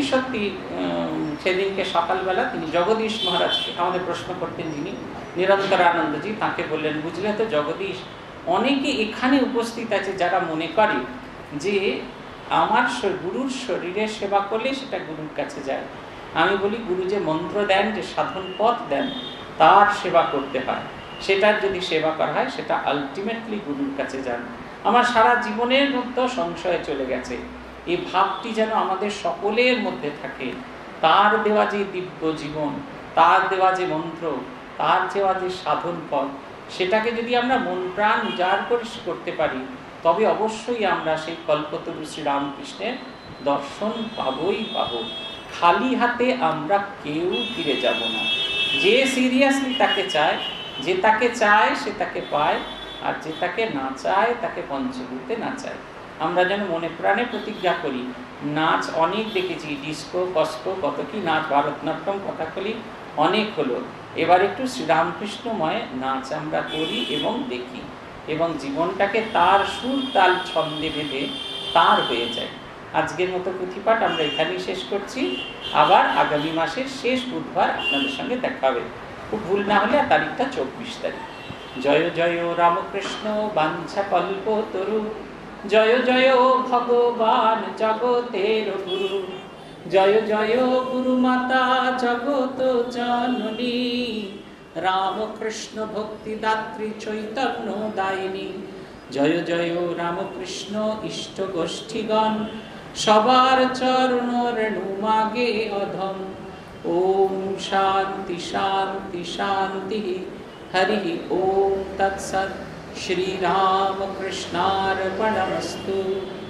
সেদিনকে সকালবেলা তিনি জগদীশ মহারাজকে আমাদের প্রশ্ন করতেন, যিনি নিরন্তরানন্দজি, তাকে বললেন, বুঝলে তো জগদীশ, অনেকে এখানে উপস্থিত আছে যারা মনে করে যে আমার গুরুর শরীরের সেবা করলে সেটা গুরুর কাছে যায়। আমি বলি, গুরু যে মন্ত্র দেন, যে সাধন পথ দেন, তার সেবা করতে হয়। সেটার যদি সেবা করা হয়, সেটা আলটিমেটলি গুরুর কাছে যান। আমার সারা জীবনের মধ্যে সংশয় চলে গেছে। এই ভাবটি যেন আমাদের সকলের মধ্যে থাকে। তার দেওয়া যে দিব্য জীবন, তার দেওয়া যে মন্ত্র, তার দেওয়া যে সাধন পথ, সেটাকে যদি আমরা মন প্রাণ উজাড় করে করতে পারি, তবে অবশ্যই আমরা সেই কল্পতরু শ্রীরামকৃষ্ণের দর্শন পাবই পাবো। খালি হাতে আমরা কেউ ফিরে যাব না। যে সিরিয়াসলি তাকে চায়, যে তাকে চায় সে তাকে পায়, আর যে তাকে না চায় তাকে পঞ্চভূতে না চায়। আমরা যেন মনে প্রাণে প্রতিজ্ঞা করি। নাচ অনেক দেখেছি, ডিস্কো, কস্কো, কত কি নাচ, ভারতনাট্যম, কথাকলি অনেক হলো। এবার একটু শ্রীরামকৃষ্ণময় নাচ আমরা করি এবং দেখি, এবং জীবনটাকে তার সুর তাল ছন্দে বেঁধে তার হয়ে যায়। আজকের মতো পুঁথিপাঠ আমরা এখানেই শেষ করছি। আবার আগামী মাসের শেষ বুধবার আপনাদের সঙ্গে দেখা হবে। খুব ভুল না হলে তারিখটা 24 তারিখ। জয় জয় রামকৃষ্ণ বাঞ্ছা কল্পতরু, জয় জয় ভগবান জগতের গুরু, জয় জয় গুরু মাতা জগত জননী, রামকৃষ্ণ ভক্তি দাত্রী চৈতন্য দায়িনী, জয় জয় রামকৃষ্ণ ইষ্ট গোষ্ঠীগণ, সবার চরণ রেণু মাগে অধম। ওম শান্তি শান্তি শান্তি, হরি ওম তৎসৎ। শ্রী রামকৃষ্ণার্পণমস্তু।